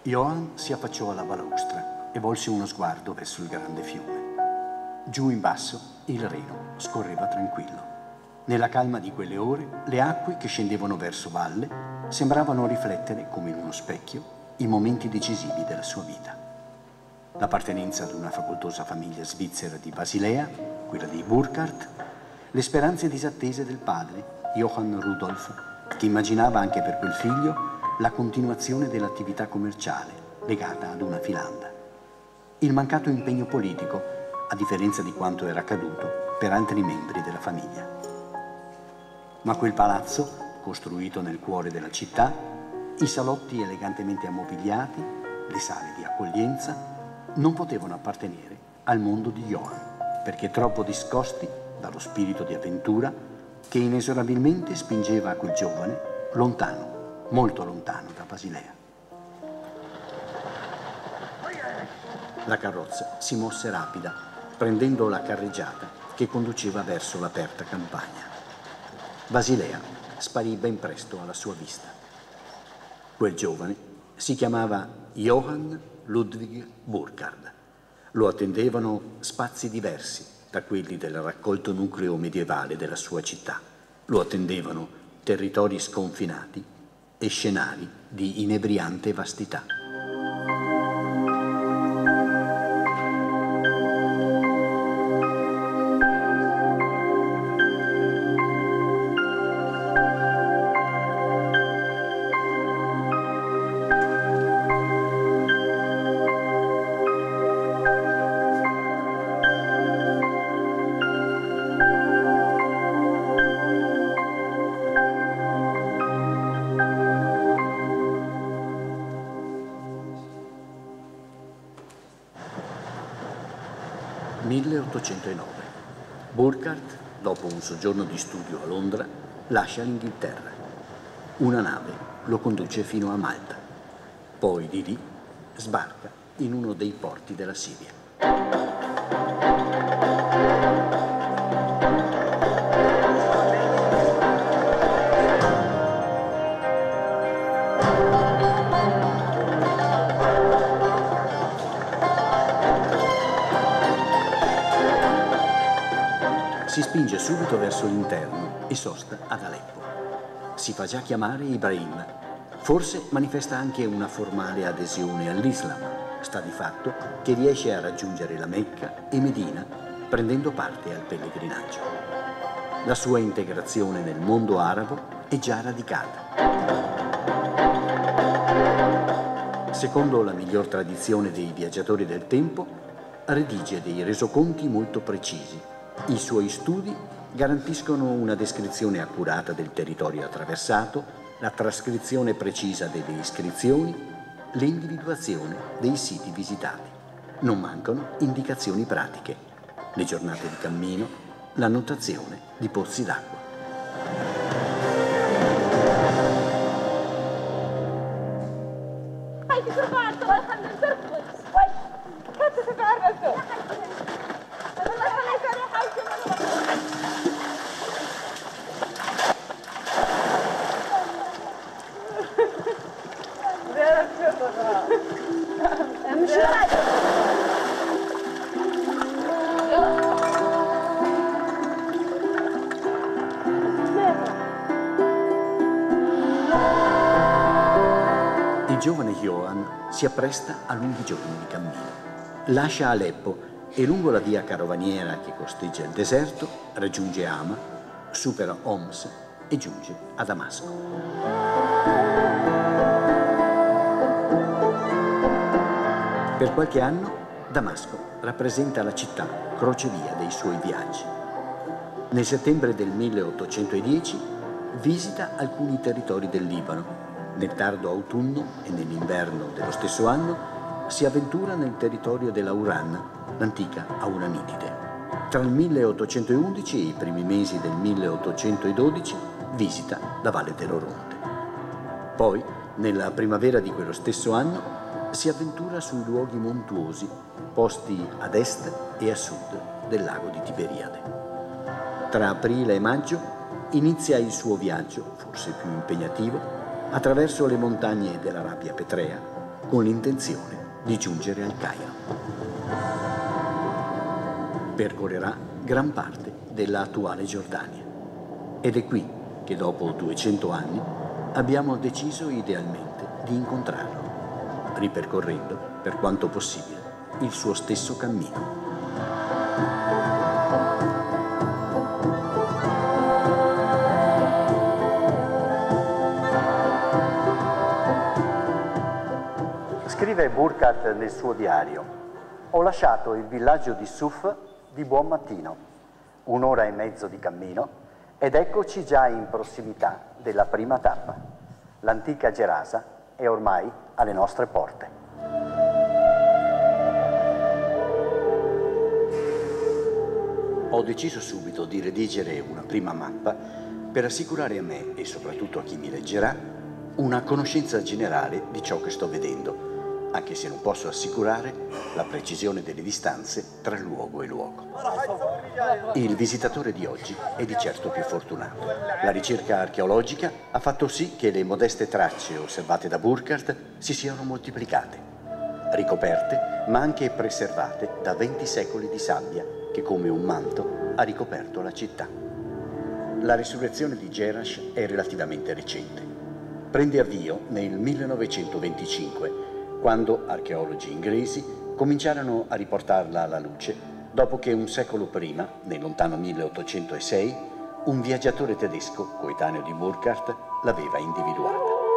Johann si affacciò alla balaustra e volse uno sguardo verso il grande fiume. Giù in basso il Reno scorreva tranquillo. Nella calma di quelle ore, le acque che scendevano verso valle sembravano riflettere, come in uno specchio, i momenti decisivi della sua vita. L'appartenenza ad una facoltosa famiglia svizzera di Basilea, quella di Burkhardt, le speranze disattese del padre, Johann Rudolf, che immaginava anche per quel figlio la continuazione dell'attività commerciale legata ad una filanda. Il mancato impegno politico, a differenza di quanto era accaduto per altri membri della famiglia. Ma quel palazzo, costruito nel cuore della città, i salotti elegantemente ammobiliati, le sale di accoglienza, non potevano appartenere al mondo di Johann, perché troppo discosti dallo spirito di avventura che inesorabilmente spingeva quel giovane lontano, molto lontano da Basilea. La carrozza si mosse rapida, prendendo la carreggiata che conduceva verso l'aperta campagna. Basilea sparì ben presto alla sua vista. Quel giovane si chiamava Johann Ludwig Burkhardt. Lo attendevano spazi diversi da quelli del raccolto nucleo medievale della sua città. Lo attendevano territori sconfinati e scenari di inebriante vastità. Burkhardt, dopo un soggiorno di studio a Londra, lascia l'Inghilterra. Una nave lo conduce fino a Malta. Poi di lì sbarca in uno dei porti della Siria. Si spinge subito verso l'interno e sosta ad Aleppo. Si fa già chiamare Ibrahim. Forse manifesta anche una formale adesione all'Islam. Sta di fatto che riesce a raggiungere la Mecca e Medina prendendo parte al pellegrinaggio. La sua integrazione nel mondo arabo è già radicata. Secondo la miglior tradizione dei viaggiatori del tempo, redige dei resoconti molto precisi. I suoi studi garantiscono una descrizione accurata del territorio attraversato, la trascrizione precisa delle iscrizioni, l'individuazione dei siti visitati. Non mancano indicazioni pratiche, le giornate di cammino, la notazione di pozzi d'acqua. Il giovane Johann si appresta a lunghi giorni di cammino. Lascia Aleppo e lungo la via carovaniera che costeggia il deserto raggiunge Hama, supera Homs e giunge a Damasco. Per qualche anno Damasco rappresenta la città crocevia dei suoi viaggi. Nel settembre del 1810 visita alcuni territori del Libano. Nel tardo autunno e nell'inverno dello stesso anno si avventura nel territorio dell'Auran, l'antica Auranitide. Tra il 1811 e i primi mesi del 1812 visita la Valle dell'Oronte. Poi, nella primavera di quello stesso anno, si avventura sui luoghi montuosi posti ad est e a sud del lago di Tiberiade. Tra aprile e maggio inizia il suo viaggio, forse più impegnativo, attraverso le montagne dell'Arabia Petrea, con l'intenzione di giungere al Cairo. Percorrerà gran parte della attuale Giordania. Ed è qui che dopo 200 anni abbiamo deciso idealmente di incontrarlo, ripercorrendo, per quanto possibile, il suo stesso cammino. Scrive Burckhardt nel suo diario: ho lasciato il villaggio di Suf di buon mattino, 1 ora e mezzo di cammino, ed eccoci già in prossimità della prima tappa. L'antica Gerasa è ormai alle nostre porte. Ho deciso subito di redigere una prima mappa per assicurare a me, e soprattutto a chi mi leggerà, una conoscenza generale di ciò che sto vedendo, anche se non posso assicurare la precisione delle distanze tra luogo e luogo. Il visitatore di oggi è di certo più fortunato. La ricerca archeologica ha fatto sì che le modeste tracce osservate da Burckhardt si siano moltiplicate, ricoperte ma anche preservate da 20 secoli di sabbia che come un manto ha ricoperto la città. La risurrezione di Jerash è relativamente recente. Prende avvio nel 1925, quando archeologi inglesi cominciarono a riportarla alla luce, dopo che un secolo prima, nel lontano 1806, un viaggiatore tedesco, coetaneo di Burckhardt, l'aveva individuata.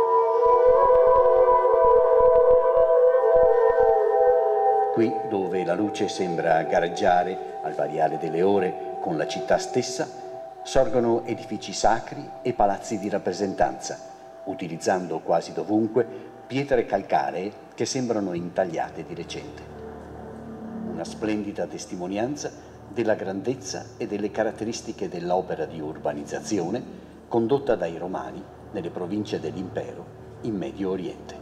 Qui, dove la luce sembra gareggiare al variare delle ore con la città stessa, sorgono edifici sacri e palazzi di rappresentanza, utilizzando quasi dovunque pietre calcaree che sembrano intagliate di recente. Una splendida testimonianza della grandezza e delle caratteristiche dell'opera di urbanizzazione condotta dai Romani nelle province dell'impero in Medio Oriente.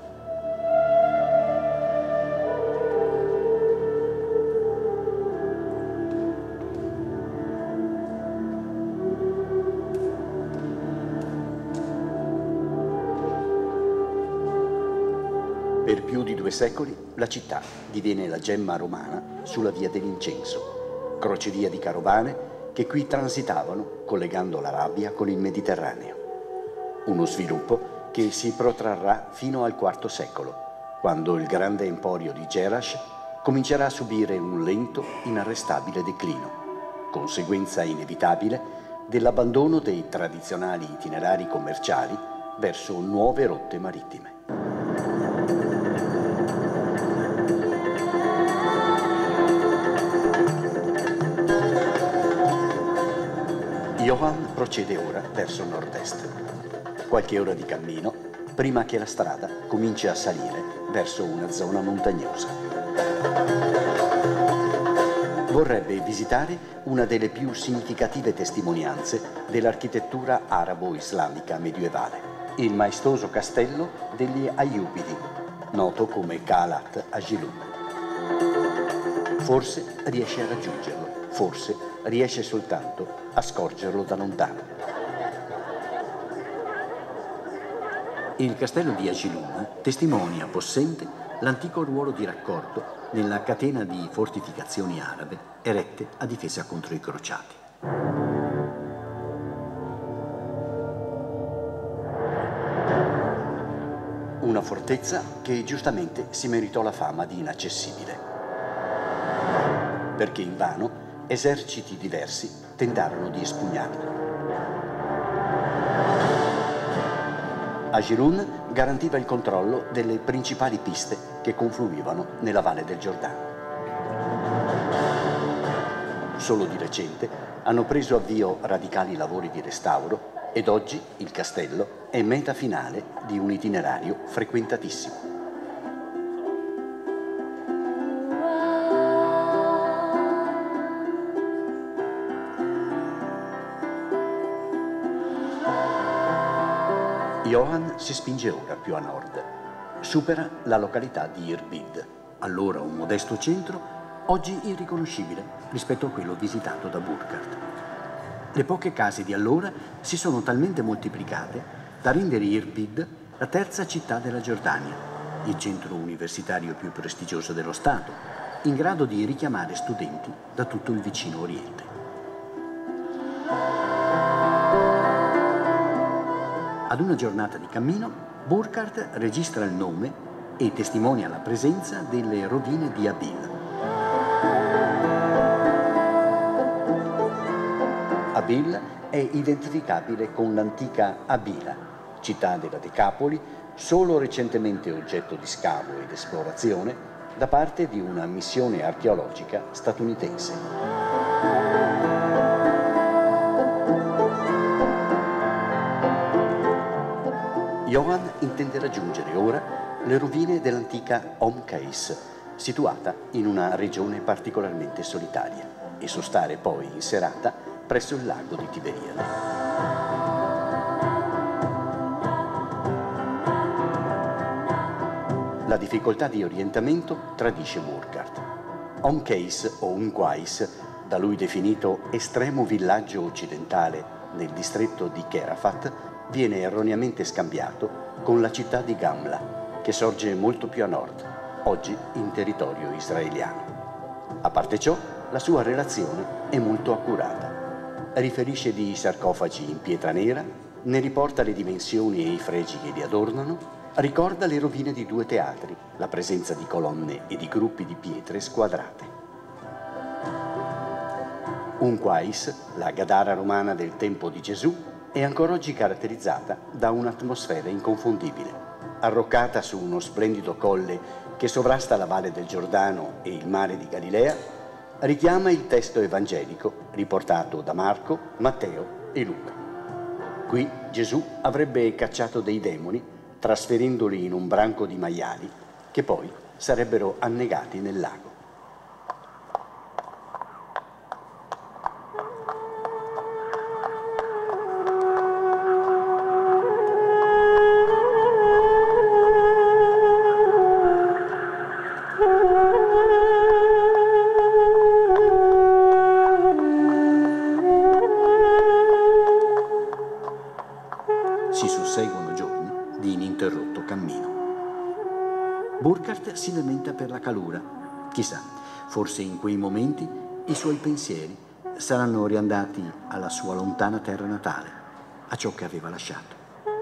Per più di 2 secoli la città diviene la gemma romana sulla via dell'incenso, crocevia di carovane che qui transitavano collegando l'Arabia con il Mediterraneo. Uno sviluppo che si protrarrà fino al IV secolo, quando il grande emporio di Jerash comincerà a subire un lento, inarrestabile declino, conseguenza inevitabile dell'abbandono dei tradizionali itinerari commerciali verso nuove rotte marittime. Johann procede ora verso nord-est. Qualche ora di cammino prima che la strada cominci a salire verso una zona montagnosa. Vorrebbe visitare una delle più significative testimonianze dell'architettura arabo-islamica medievale, il maestoso castello degli Ayyubidi, noto come Kaalat Ajilun. Forse riesce a raggiungerlo, forse riesce soltanto a scorgerlo da lontano. Il castello di Ajilun testimonia possente l'antico ruolo di raccordo nella catena di fortificazioni arabe erette a difesa contro i crociati. Una fortezza che giustamente si meritò la fama di inaccessibile, perché invano eserciti diversi tentarono di espugnarla. Ajilun garantiva il controllo delle principali piste che confluivano nella valle del Giordano. Solo di recente hanno preso avvio radicali lavori di restauro ed oggi il castello è meta finale di un itinerario frequentatissimo. Johann si spinge ora più a nord. Supera la località di Irbid, allora un modesto centro, oggi irriconoscibile rispetto a quello visitato da Burckhardt. Le poche case di allora si sono talmente moltiplicate da rendere Irbid la terza città della Giordania, il centro universitario più prestigioso dello Stato, in grado di richiamare studenti da tutto il vicino Oriente. Ad una giornata di cammino, Burckhardt registra il nome e testimonia la presenza delle rovine di Abil. Abil è identificabile con l'antica Abila, città della Decapoli, solo recentemente oggetto di scavo ed esplorazione da parte di una missione archeologica statunitense. Johann intende raggiungere ora le rovine dell'antica Omkais, situata in una regione particolarmente solitaria, e sostare poi in serata presso il lago di Tiberiade. La difficoltà di orientamento tradisce Burckhardt. Omkais o Umquais, da lui definito estremo villaggio occidentale nel distretto di Kerafat, viene erroneamente scambiato con la città di Gamla, che sorge molto più a nord, oggi in territorio israeliano. A parte ciò, la sua relazione è molto accurata. Riferisce di sarcofagi in pietra nera, ne riporta le dimensioni e i fregi che li adornano, ricorda le rovine di 2 teatri, la presenza di colonne e di gruppi di pietre squadrate. Umquais, la Gadara romana del tempo di Gesù, è ancora oggi caratterizzata da un'atmosfera inconfondibile. Arroccata su uno splendido colle che sovrasta la valle del Giordano e il mare di Galilea, richiama il testo evangelico riportato da Marco, Matteo e Luca. Qui Gesù avrebbe cacciato dei demoni, trasferendoli in un branco di maiali che poi sarebbero annegati nel lago. Si susseguono giorni di ininterrotto cammino. Burckhardt si lamenta per la calura. Chissà, forse in quei momenti i suoi pensieri saranno riandati alla sua lontana terra natale, a ciò che aveva lasciato.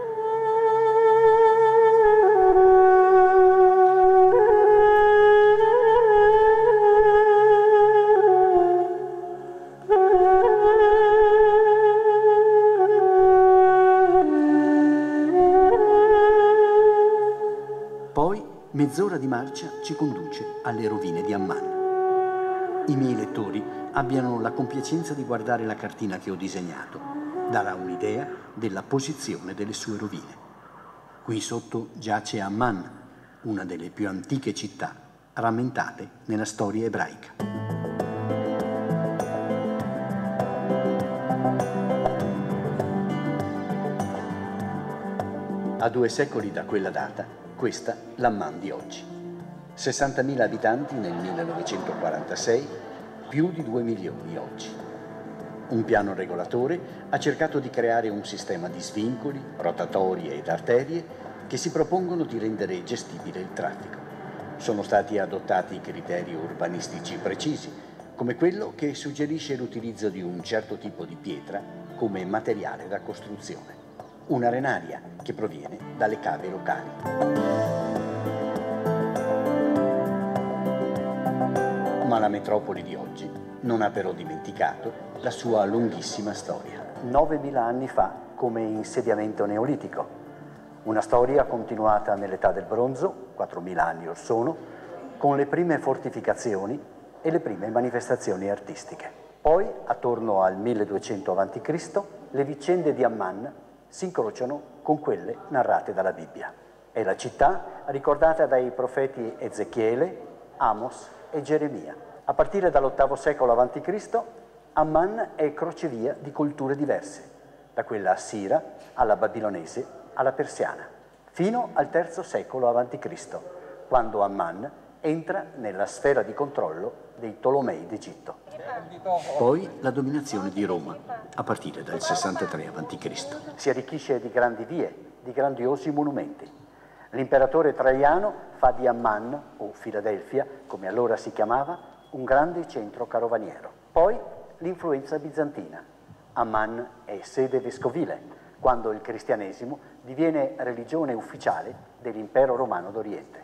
Poi mezz'ora di marcia ci conduce alle rovine di Amman. I miei lettori abbiano la compiacenza di guardare la cartina che ho disegnato. Darà un'idea della posizione delle sue rovine. Qui sotto giace Amman, una delle più antiche città rammentate nella storia ebraica. A 2 secoli da quella data, questa l'Amman di oggi. 60.000 abitanti nel 1946, più di 2 milioni oggi. Un piano regolatore ha cercato di creare un sistema di svincoli, rotatorie ed arterie che si propongono di rendere gestibile il traffico. Sono stati adottati criteri urbanistici precisi, come quello che suggerisce l'utilizzo di un certo tipo di pietra come materiale da costruzione. Un'arenaria che proviene dalle cave locali. Ma la metropoli di oggi non ha però dimenticato la sua lunghissima storia. 9.000 anni fa, come insediamento neolitico. Una storia continuata nell'età del bronzo, 4.000 anni or sono, con le prime fortificazioni e le prime manifestazioni artistiche. Poi, attorno al 1200 a.C., le vicende di Amman si incrociano con quelle narrate dalla Bibbia. È la città ricordata dai profeti Ezechiele, Amos e Geremia. A partire dall'VIII secolo a.C., Amman è crocevia di culture diverse, da quella assira alla babilonese alla persiana, fino al III secolo a.C., quando Amman entra nella sfera di controllo dei Tolomei d'Egitto. Poi la dominazione di Roma, a partire dal 63 a.C. Si arricchisce di grandi vie, di grandiosi monumenti. L'imperatore Traiano fa di Amman, o Filadelfia, come allora si chiamava, un grande centro carovaniero. Poi l'influenza bizantina. Amman è sede vescovile, quando il cristianesimo diviene religione ufficiale dell'impero romano d'Oriente.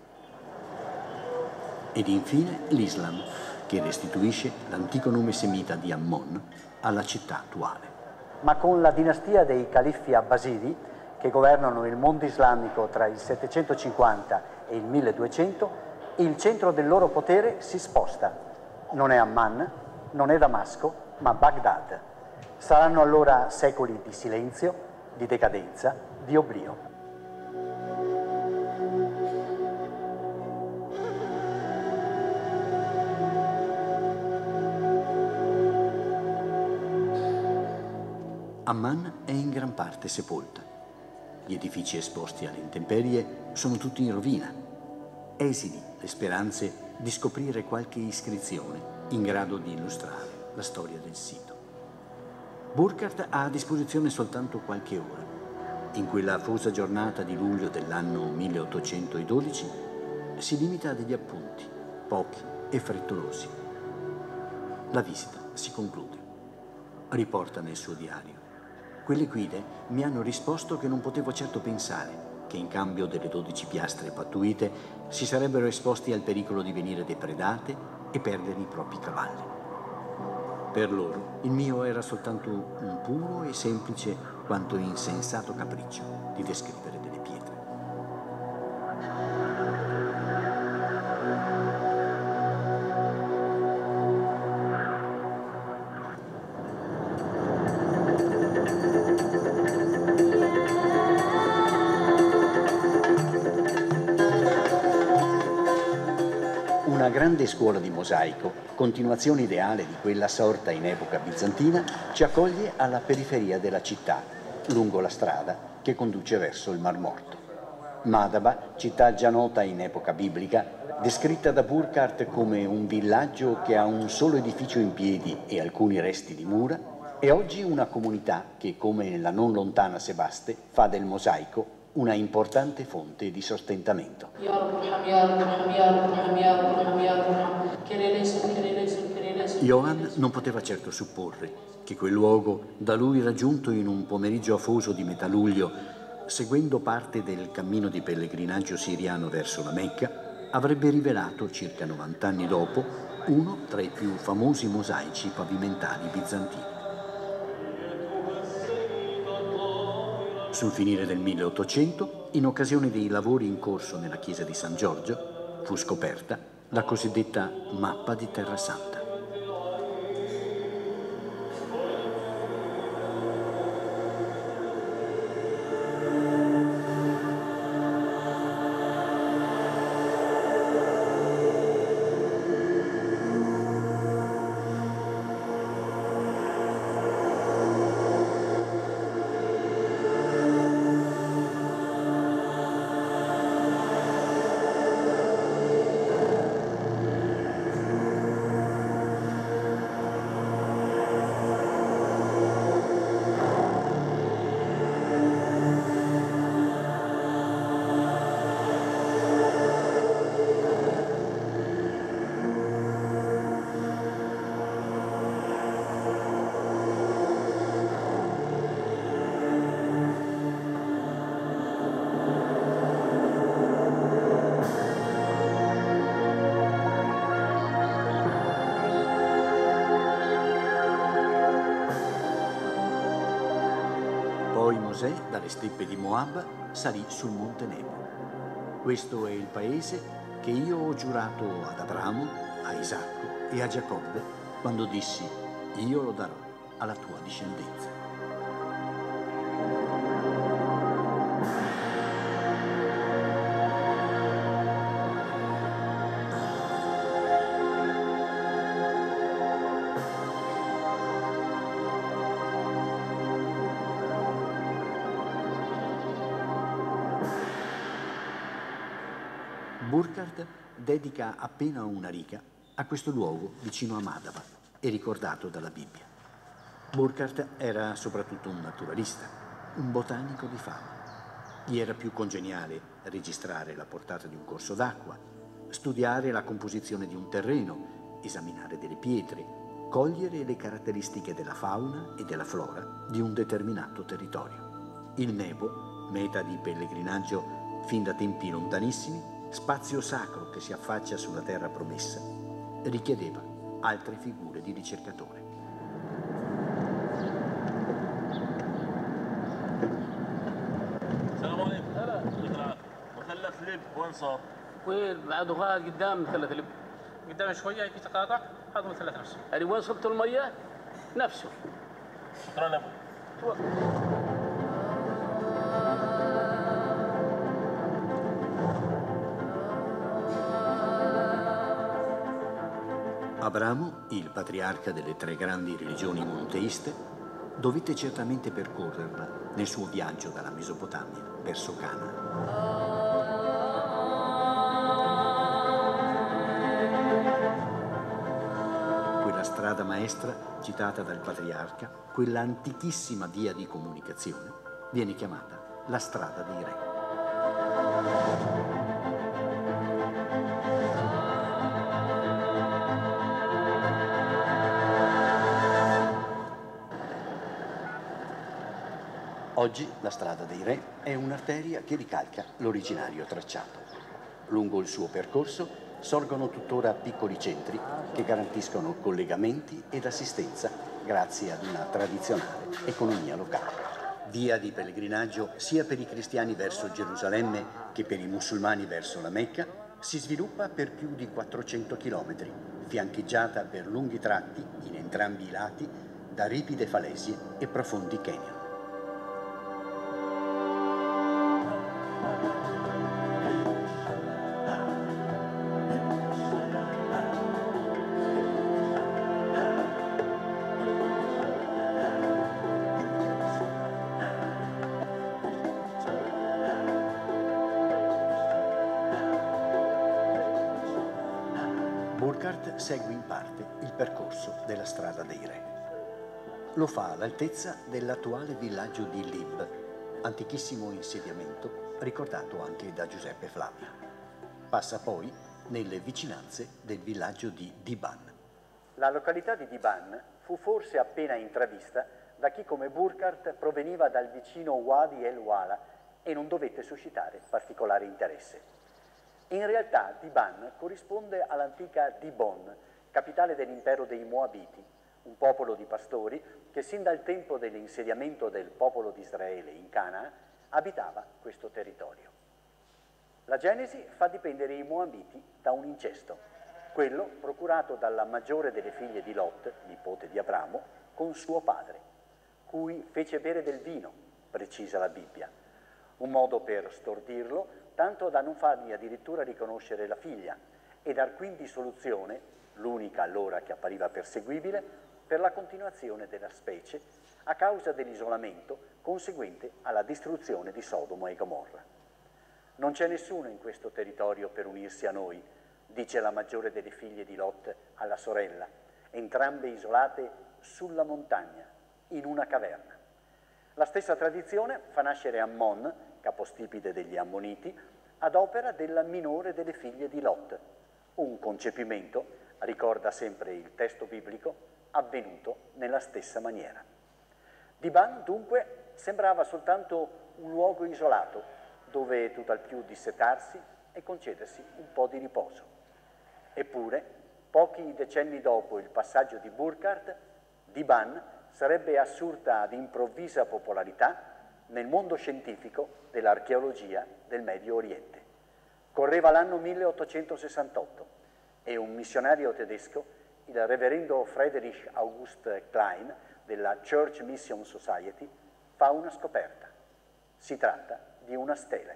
Ed infine l'Islam, che restituisce l'antico nome semita di Ammon alla città attuale. Ma con la dinastia dei califfi abbasidi, che governano il mondo islamico tra il 750 e il 1200, il centro del loro potere si sposta. Non è Amman, non è Damasco, ma Baghdad. Saranno allora secoli di silenzio, di decadenza, di oblio. Amman è in gran parte sepolta. Gli edifici esposti alle intemperie sono tutti in rovina. Esili le speranze di scoprire qualche iscrizione in grado di illustrare la storia del sito. Burkhardt ha a disposizione soltanto qualche ora. In quella afosa giornata di luglio dell'anno 1812 si limita a degli appunti, pochi e frettolosi. La visita si conclude. Riporta nel suo diario: quelle guide mi hanno risposto che non potevo certo pensare che in cambio delle 12 piastre pattuite si sarebbero esposti al pericolo di venire depredate e perdere i propri cavalli. Per loro il mio era soltanto un puro e semplice quanto insensato capriccio di descrivere delle pietre. Una grande scuola di mosaico, continuazione ideale di quella sorta in epoca bizantina, ci accoglie alla periferia della città, lungo la strada che conduce verso il Mar Morto. Madaba, città già nota in epoca biblica, descritta da Burkhardt come un villaggio che ha un solo edificio in piedi e alcuni resti di mura, è oggi una comunità che, come la non lontana Sebaste, fa del mosaico una importante fonte di sostentamento. Johann non poteva certo supporre che quel luogo, da lui raggiunto in un pomeriggio afoso di metà luglio, seguendo parte del cammino di pellegrinaggio siriano verso la Mecca, avrebbe rivelato, circa 90 anni dopo, uno tra i più famosi mosaici pavimentali bizantini. Sul finire del 1800, in occasione dei lavori in corso nella chiesa di San Giorgio, fu scoperta la cosiddetta mappa di Terra Santa. Poi Mosè, dalle steppe di Moab, salì sul Monte Nebo. Questo è il paese che io ho giurato ad Abramo, a Isacco e a Giacobbe quando dissi: io lo darò alla tua discendenza. Burkhardt dedica appena una riga a questo luogo vicino a Madaba e ricordato dalla Bibbia. Burkhardt era soprattutto un naturalista, un botanico di fama. Gli era più congeniale registrare la portata di un corso d'acqua, studiare la composizione di un terreno, esaminare delle pietre, cogliere le caratteristiche della fauna e della flora di un determinato territorio. Il Nebo, meta di pellegrinaggio fin da tempi lontanissimi, spazio sacro che si affaccia sulla terra promessa, richiedeva altre figure di ricercatore. السلام عليكم. هلا مثلث لب وين صار؟ وين بعده هذا قدام مثلث لب قدام شويه هيك تقاطع هذا مثلث نفسه يعني وين صبت الميه نفسه. شكرا ابوي. Abramo, il patriarca delle tre grandi religioni monoteiste, dovette certamente percorrerla nel suo viaggio dalla Mesopotamia verso Canaan. Quella strada maestra citata dal patriarca, quella antichissima via di comunicazione, viene chiamata la strada dei re. Oggi la strada dei re è un'arteria che ricalca l'originario tracciato. Lungo il suo percorso sorgono tuttora piccoli centri che garantiscono collegamenti ed assistenza grazie ad una tradizionale economia locale. Via di pellegrinaggio sia per i cristiani verso Gerusalemme che per i musulmani verso la Mecca, si sviluppa per più di 400 chilometri, fiancheggiata per lunghi tratti in entrambi i lati da ripide falesie e profondi canyon. Burckhardt segue in parte il percorso della strada dei re. Lo fa all'altezza dell'attuale villaggio di Lib, antichissimo insediamento ricordato anche da Giuseppe Flavio. Passa poi nelle vicinanze del villaggio di Diban. La località di Diban fu forse appena intravista da chi come Burckhardt proveniva dal vicino Wadi el-Wala e non dovette suscitare particolare interesse. In realtà Diban corrisponde all'antica Dibon, capitale dell'impero dei Moabiti, un popolo di pastori che sin dal tempo dell'insediamento del popolo di Israele in Canaan abitava questo territorio. La Genesi fa dipendere i Moabiti da un incesto, quello procurato dalla maggiore delle figlie di Lot, nipote di Abramo, con suo padre, cui fece bere del vino, precisa la Bibbia, un modo per stordirlo tanto da non fargli addirittura riconoscere la figlia e dar quindi soluzione, l'unica allora che appariva perseguibile, per la continuazione della specie a causa dell'isolamento conseguente alla distruzione di Sodoma e Gomorra. Non c'è nessuno in questo territorio per unirsi a noi, dice la maggiore delle figlie di Lot alla sorella, entrambe isolate sulla montagna, in una caverna. La stessa tradizione fa nascere Ammon, capostipite degli Ammoniti, ad opera della minore delle figlie di Lot, un concepimento, ricorda sempre il testo biblico, avvenuto nella stessa maniera. Diban dunque sembrava soltanto un luogo isolato dove tutt'al più dissetarsi e concedersi un po' di riposo. Eppure, pochi decenni dopo il passaggio di Burckhardt, Diban sarebbe assurta ad improvvisa popolarità nel mondo scientifico dell'archeologia del Medio Oriente. Correva l'anno 1868 e un missionario tedesco, il reverendo Friedrich August Klein della Church Mission Society, fa una scoperta. Si tratta di una stele.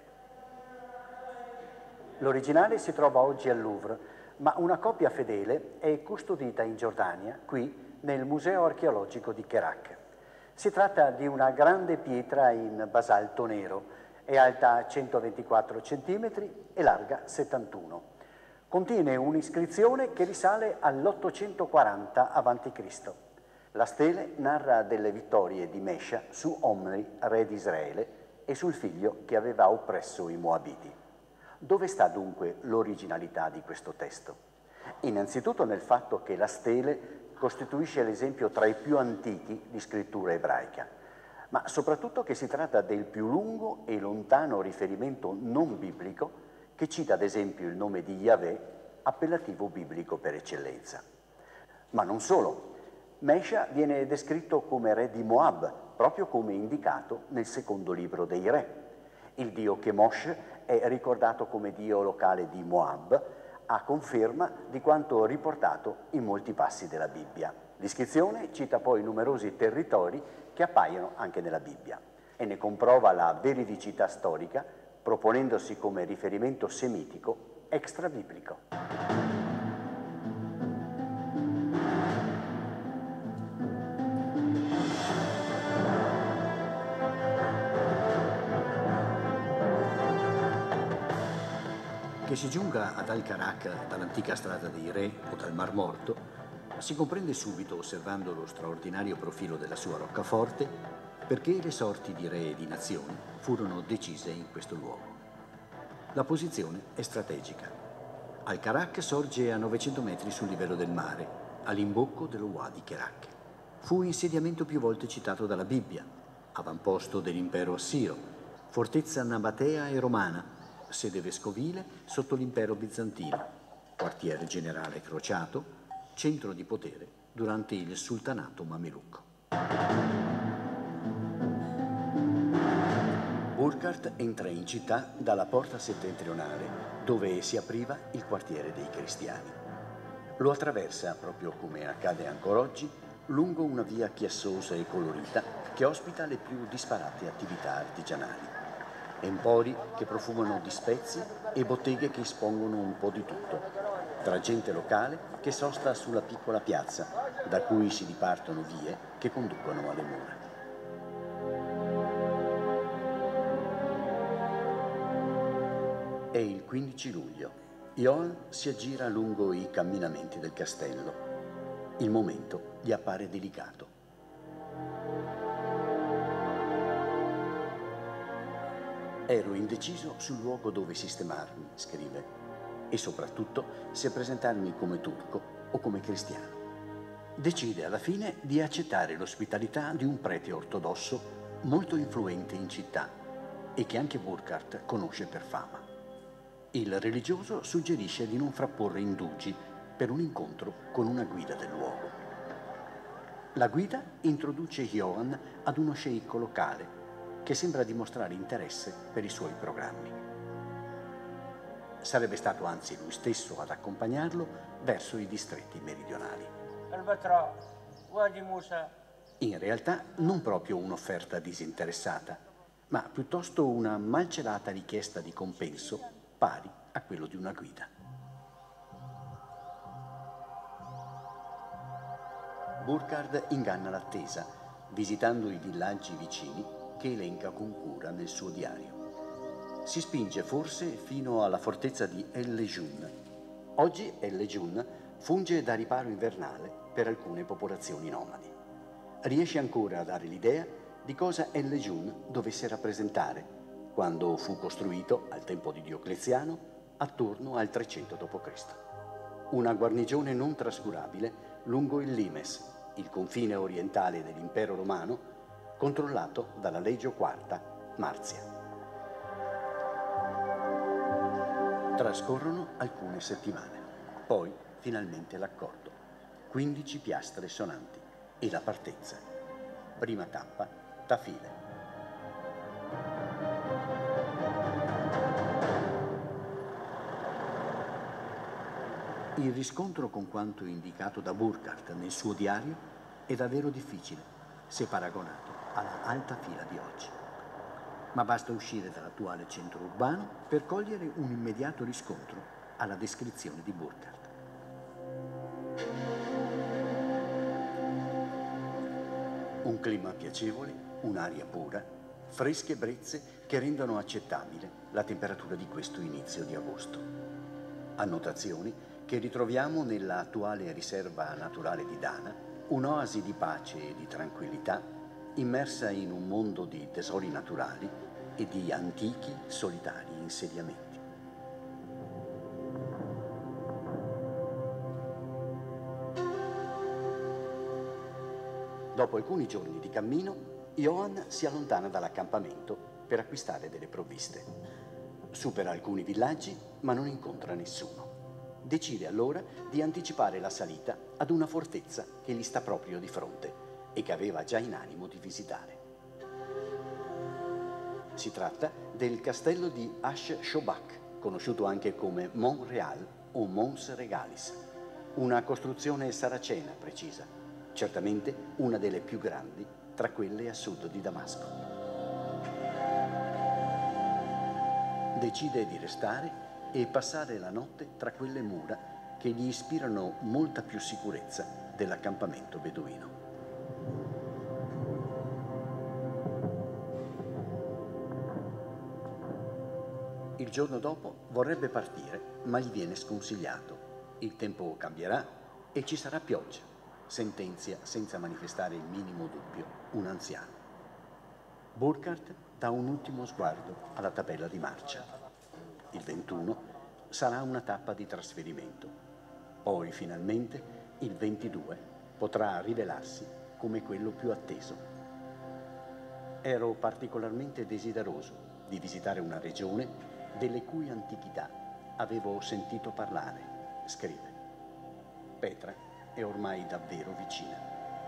L'originale si trova oggi al Louvre, ma una copia fedele è custodita in Giordania, qui nel Museo archeologico di Kerak. Si tratta di una grande pietra in basalto nero, è alta 124 cm e larga 71. Contiene un'iscrizione che risale all'840 a.C. La stele narra delle vittorie di Mesha su Omri, re di Israele, e sul figlio che aveva oppresso i Moabiti. Dove sta dunque l'originalità di questo testo? Innanzitutto nel fatto che la stele costituisce l'esempio tra i più antichi di scrittura ebraica, ma soprattutto che si tratta del più lungo e lontano riferimento non biblico che cita ad esempio il nome di Yahweh, appellativo biblico per eccellenza. Ma non solo. Mesha viene descritto come re di Moab, proprio come indicato nel secondo libro dei re. Il dio Chemosh è ricordato come dio locale di Moab, a conferma di quanto riportato in molti passi della Bibbia. L'iscrizione cita poi numerosi territori che appaiono anche nella Bibbia e ne comprova la veridicità storica, proponendosi come riferimento semitico extrabiblico. Che si giunga ad Al-Karak dall'antica strada dei re o dal Mar Morto si comprende subito osservando lo straordinario profilo della sua roccaforte perché le sorti di re e di nazioni furono decise in questo luogo. La posizione è strategica. Al-Karak sorge a 900 metri sul livello del mare, all'imbocco dello Wadi Kerak. Fu insediamento più volte citato dalla Bibbia, avamposto dell'impero assiro, fortezza nabatea e romana, sede vescovile sotto l'impero bizantino, quartiere generale crociato, centro di potere durante il sultanato mamelucco. Burkhardt entra in città dalla porta settentrionale, dove si apriva il quartiere dei cristiani. Lo attraversa, proprio come accade ancora oggi, lungo una via chiassosa e colorita che ospita le più disparate attività artigianali. Empori che profumano di spezie e botteghe che espongono un po' di tutto, tra gente locale che sosta sulla piccola piazza, da cui si dipartono vie che conducono alle mura. È il 15 luglio. Johan si aggira lungo i camminamenti del castello. Il momento gli appare delicato. Ero indeciso sul luogo dove sistemarmi, scrive, e soprattutto se presentarmi come turco o come cristiano. Decide alla fine di accettare l'ospitalità di un prete ortodosso molto influente in città e che anche Burkhardt conosce per fama. Il religioso suggerisce di non frapporre indugi per un incontro con una guida del luogo. La guida introduce Johan ad uno sceicco locale che sembra dimostrare interesse per i suoi programmi. Sarebbe stato anzi lui stesso ad accompagnarlo verso i distretti meridionali. In realtà non proprio un'offerta disinteressata, ma piuttosto una malcelata richiesta di compenso pari a quello di una guida. Burkhardt inganna l'attesa, visitando i villaggi vicini che elenca con cura nel suo diario. Si spinge forse fino alla fortezza di El Lejun. Oggi El Lejun funge da riparo invernale per alcune popolazioni nomadi. Riesce ancora a dare l'idea di cosa El Lejun dovesse rappresentare quando fu costruito, al tempo di Diocleziano, attorno al 300 d.C. Una guarnigione non trascurabile lungo il Limes, il confine orientale dell'impero romano, controllato dalla Legio IV Marzia. Trascorrono alcune settimane, poi finalmente l'accordo. 15 piastre sonanti e la partenza. Prima tappa, Tafile. Il riscontro con quanto indicato da Burkhardt nel suo diario è davvero difficile se paragonato alla alta fila di oggi. Ma basta uscire dall'attuale centro urbano per cogliere un immediato riscontro alla descrizione di Burkhardt. Un clima piacevole, un'aria pura, fresche brezze che rendono accettabile la temperatura di questo inizio di agosto. Annotazioni che ritroviamo nella attuale riserva naturale di Dana, un'oasi di pace e di tranquillità immersa in un mondo di tesori naturali e di antichi solitari insediamenti. Dopo alcuni giorni di cammino, Johann si allontana dall'accampamento per acquistare delle provviste. Supera alcuni villaggi, ma non incontra nessuno. Decide allora di anticipare la salita ad una fortezza che gli sta proprio di fronte e che aveva già in animo di visitare. Si tratta del castello di Asch-Schobach, conosciuto anche come Mont Real o Mons Regalis, una costruzione saracena precisa, certamente una delle più grandi tra quelle a sud di Damasco. Decide di restare e passare la notte tra quelle mura che gli ispirano molta più sicurezza dell'accampamento beduino. Il giorno dopo vorrebbe partire, ma gli viene sconsigliato. Il tempo cambierà e ci sarà pioggia, sentenzia senza manifestare il minimo dubbio un anziano. Burkhardt dà un ultimo sguardo alla tabella di marcia. Il 21 sarà una tappa di trasferimento. Poi, finalmente, il 22 potrà rivelarsi come quello più atteso. Ero particolarmente desideroso di visitare una regione delle cui antichità avevo sentito parlare, scrive. Petra è ormai davvero vicina.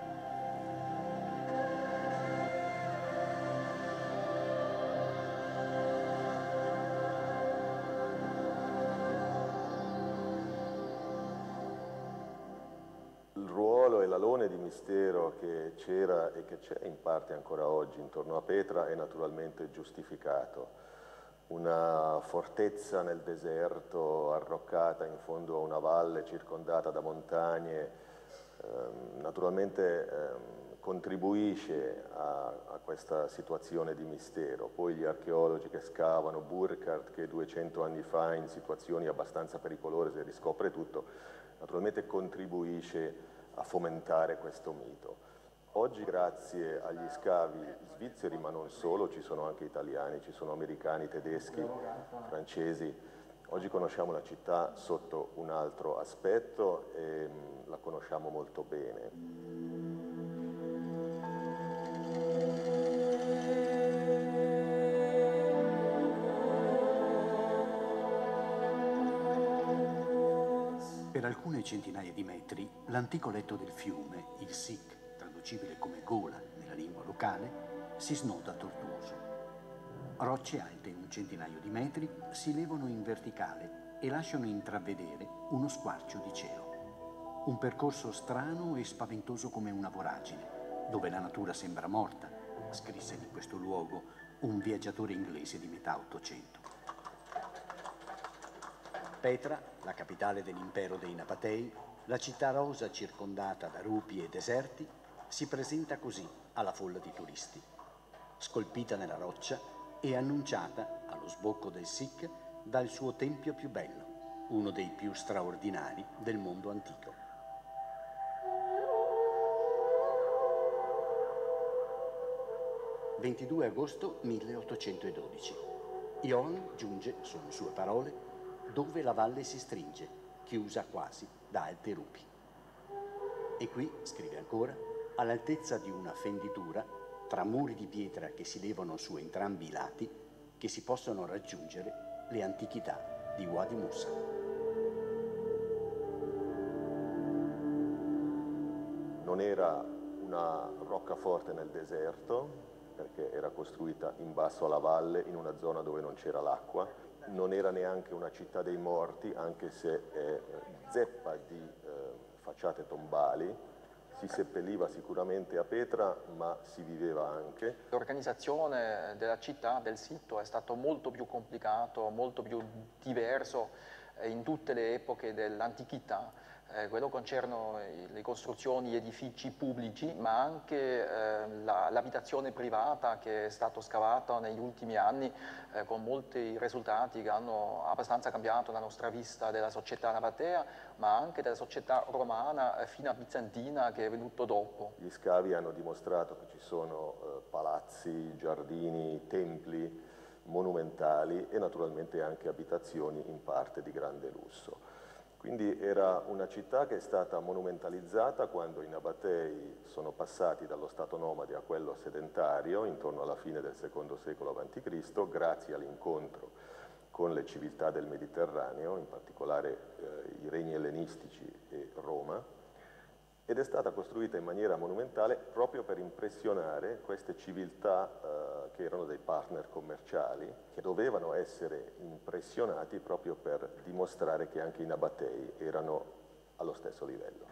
L'alone di mistero che c'era e che c'è in parte ancora oggi intorno a Petra è naturalmente giustificato. Una fortezza nel deserto, arroccata in fondo a una valle circondata da montagne, naturalmente contribuisce a questa situazione di mistero. Poi gli archeologi che scavano, Burkhardt che 200 anni fa in situazioni abbastanza pericolose riscopre tutto, naturalmente contribuisce a fomentare questo mito. Oggi, grazie agli scavi svizzeri, ma non solo, ci sono anche italiani, ci sono americani, tedeschi, francesi. Oggi conosciamo la città sotto un altro aspetto e la conosciamo molto bene. Per alcune centinaia di metri, l'antico letto del fiume, il Sic, traducibile come gola nella lingua locale, si snoda tortuoso. Rocce alte un centinaio di metri si levano in verticale e lasciano intravedere uno squarcio di cielo. Un percorso strano e spaventoso come una voragine, dove la natura sembra morta, scrisse di questo luogo un viaggiatore inglese di metà Ottocento. Petra, la capitale dell'impero dei Nabatei, la città rosa circondata da rupi e deserti, si presenta così alla folla di turisti, scolpita nella roccia e annunciata allo sbocco del Sic dal suo tempio più bello, uno dei più straordinari del mondo antico. «22 agosto 1812. Johann giunge, sono sue parole, dove la valle si stringe, chiusa quasi da alte rupi. E qui, scrive ancora, all'altezza di una fenditura, tra muri di pietra che si levano su entrambi i lati, che si possono raggiungere le antichità di Wadi Musa». Non era una roccaforte nel deserto, perché era costruita in basso alla valle, in una zona dove non c'era l'acqua. Non era neanche una città dei morti, anche se è zeppa di facciate tombali. Si seppelliva sicuramente a Petra, ma si viveva anche. L'organizzazione della città, del sito, è stato molto più complicato, molto più diverso in tutte le epoche dell'antichità. Quello concerne le costruzioni, gli edifici pubblici, ma anche l'abitazione privata che è stata scavata negli ultimi anni con molti risultati che hanno abbastanza cambiato la nostra vista della società nabatea, ma anche della società romana fino a bizantina che è venuto dopo. Gli scavi hanno dimostrato che ci sono palazzi, giardini, templi monumentali e naturalmente anche abitazioni in parte di grande lusso. Quindi era una città che è stata monumentalizzata quando i Nabatei sono passati dallo stato nomade a quello sedentario intorno alla fine del secondo secolo a.C., grazie all'incontro con le civiltà del Mediterraneo, in particolare i regni ellenistici e Roma, ed è stata costruita in maniera monumentale proprio per impressionare queste civiltà che erano dei partner commerciali, che dovevano essere impressionati proprio per dimostrare che anche i Nabatei erano allo stesso livello.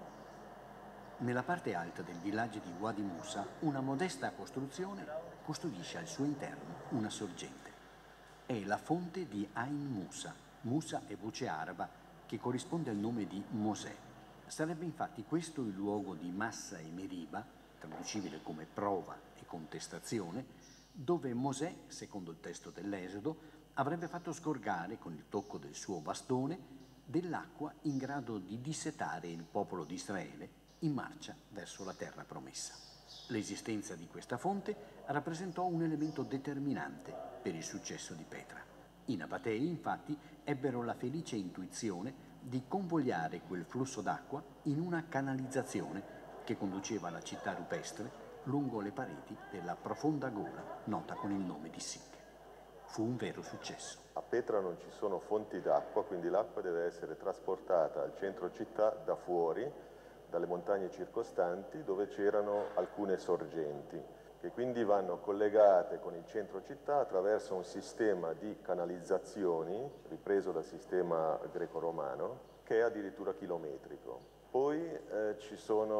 Nella parte alta del villaggio di Wadi Musa, una modesta costruzione custodisce al suo interno una sorgente. È la fonte di Ain Musa. Musa è voce araba che corrisponde al nome di Mosè. Sarebbe infatti questo il luogo di Massa e Meriba, traducibile come prova e contestazione, dove Mosè, secondo il testo dell'Esodo, avrebbe fatto sgorgare con il tocco del suo bastone dell'acqua in grado di dissetare il popolo di Israele in marcia verso la terra promessa. L'esistenza di questa fonte rappresentò un elemento determinante per il successo di Petra. I Nabatei, infatti, ebbero la felice intuizione di convogliare quel flusso d'acqua in una canalizzazione che conduceva la città rupestre lungo le pareti della profonda gola nota con il nome di Sikh. Fu un vero successo. A Petra non ci sono fonti d'acqua, quindi l'acqua deve essere trasportata al centro città da fuori, dalle montagne circostanti, dove c'erano alcune sorgenti, che quindi vanno collegate con il centro città attraverso un sistema di canalizzazioni ripreso dal sistema greco-romano, che è addirittura chilometrico. Poi ci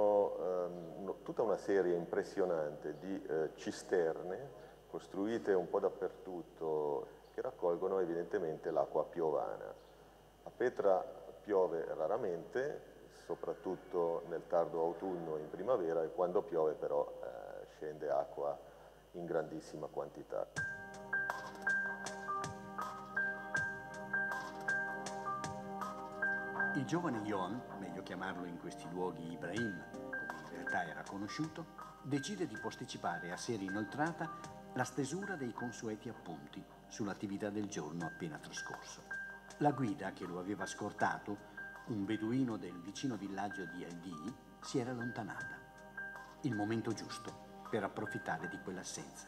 sono tutta una serie impressionante di cisterne costruite un po' dappertutto, che raccolgono evidentemente l'acqua piovana. A Petra piove raramente, soprattutto nel tardo autunno e in primavera, e quando piove però scende acqua in grandissima quantità. Il giovane Johan, meglio chiamarlo in questi luoghi Ibrahim, come in realtà era conosciuto, decide di posticipare a sera inoltrata la stesura dei consueti appunti sull'attività del giorno appena trascorso. La guida che lo aveva scortato, un beduino del vicino villaggio di El-Di, si era allontanata. Il momento giusto per approfittare di quell'assenza.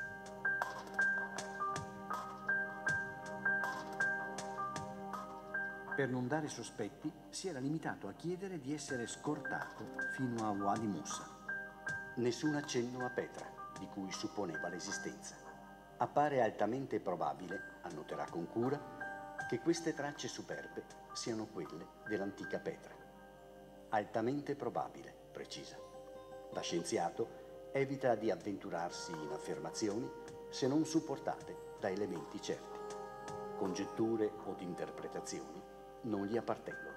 Per non dare sospetti, si era limitato a chiedere di essere scortato fino a Wadi Musa. Nessun accenno a Petra, di cui supponeva l'esistenza. Appare altamente probabile, annoterà con cura, che queste tracce superbe siano quelle dell'antica Petra. Altamente probabile, precisa. Da scienziato evita di avventurarsi in affermazioni se non supportate da elementi certi. Congetture o interpretazioni non gli appartengono.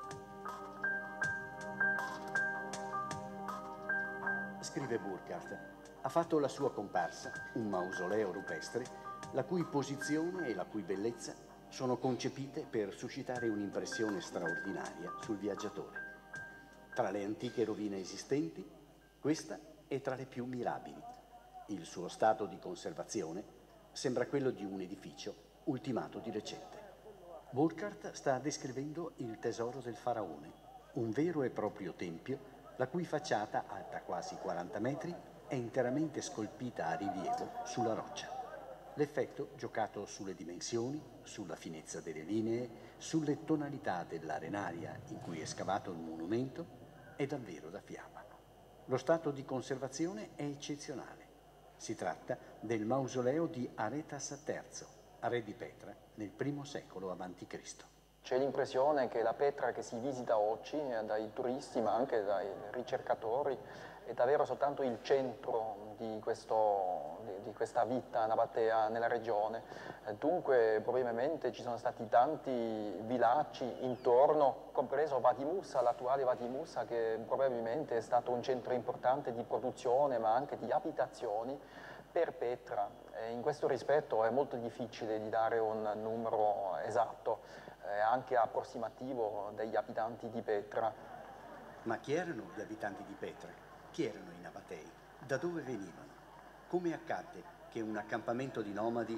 Scrive Burckhardt, ha fatto la sua comparsa un mausoleo rupestre la cui posizione e la cui bellezza sono concepite per suscitare un'impressione straordinaria sul viaggiatore. Tra le antiche rovine esistenti, questa è tra le più mirabili. Il suo stato di conservazione sembra quello di un edificio ultimato di recente. Burckhardt sta descrivendo il tesoro del faraone, un vero e proprio tempio la cui facciata, alta quasi 40 metri, è interamente scolpita a rilievo sulla roccia. L'effetto, giocato sulle dimensioni, sulla finezza delle linee, sulle tonalità dell'arenaria in cui è scavato il monumento, è davvero da fiaba. Lo stato di conservazione è eccezionale. Si tratta del mausoleo di Aretas III, re di Petra, nel I secolo a.C. C'è l'impressione che la Petra che si visita oggi dai turisti ma anche dai ricercatori è davvero soltanto il centro di questa vita nabatea nella regione. Dunque probabilmente ci sono stati tanti villaggi intorno, compreso Wadi Musa, l'attuale Wadi Musa, che probabilmente è stato un centro importante di produzione ma anche di abitazioni per Petra. In questo rispetto è molto difficile di dare un numero esatto, anche approssimativo degli abitanti di Petra. Ma chi erano gli abitanti di Petra? Chi erano i Nabatei? Da dove venivano? Come accadde che un accampamento di nomadi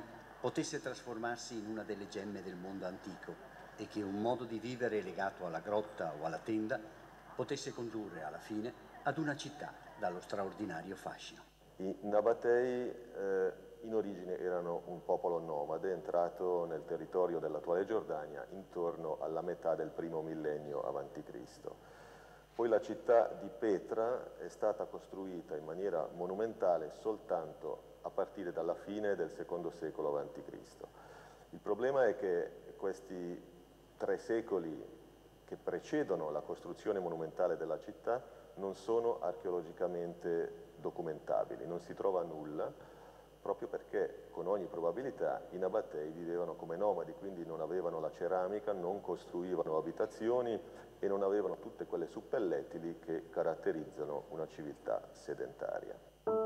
potesse trasformarsi in una delle gemme del mondo antico e che un modo di vivere legato alla grotta o alla tenda potesse condurre alla fine ad una città dallo straordinario fascino. I Nabatei in origine erano un popolo nomade entrato nel territorio dell'attuale Giordania intorno alla metà del primo millennio a.C. Poi la città di Petra è stata costruita in maniera monumentale soltanto a partire dalla fine del secondo secolo a.C. Il problema è che questi 3 secoli che precedono la costruzione monumentale della città non sono archeologicamente documentabili, non si trova nulla, proprio perché con ogni probabilità i Nabatei vivevano come nomadi, quindi non avevano la ceramica, non costruivano abitazioni e non avevano tutte quelle suppellettili che caratterizzano una civiltà sedentaria.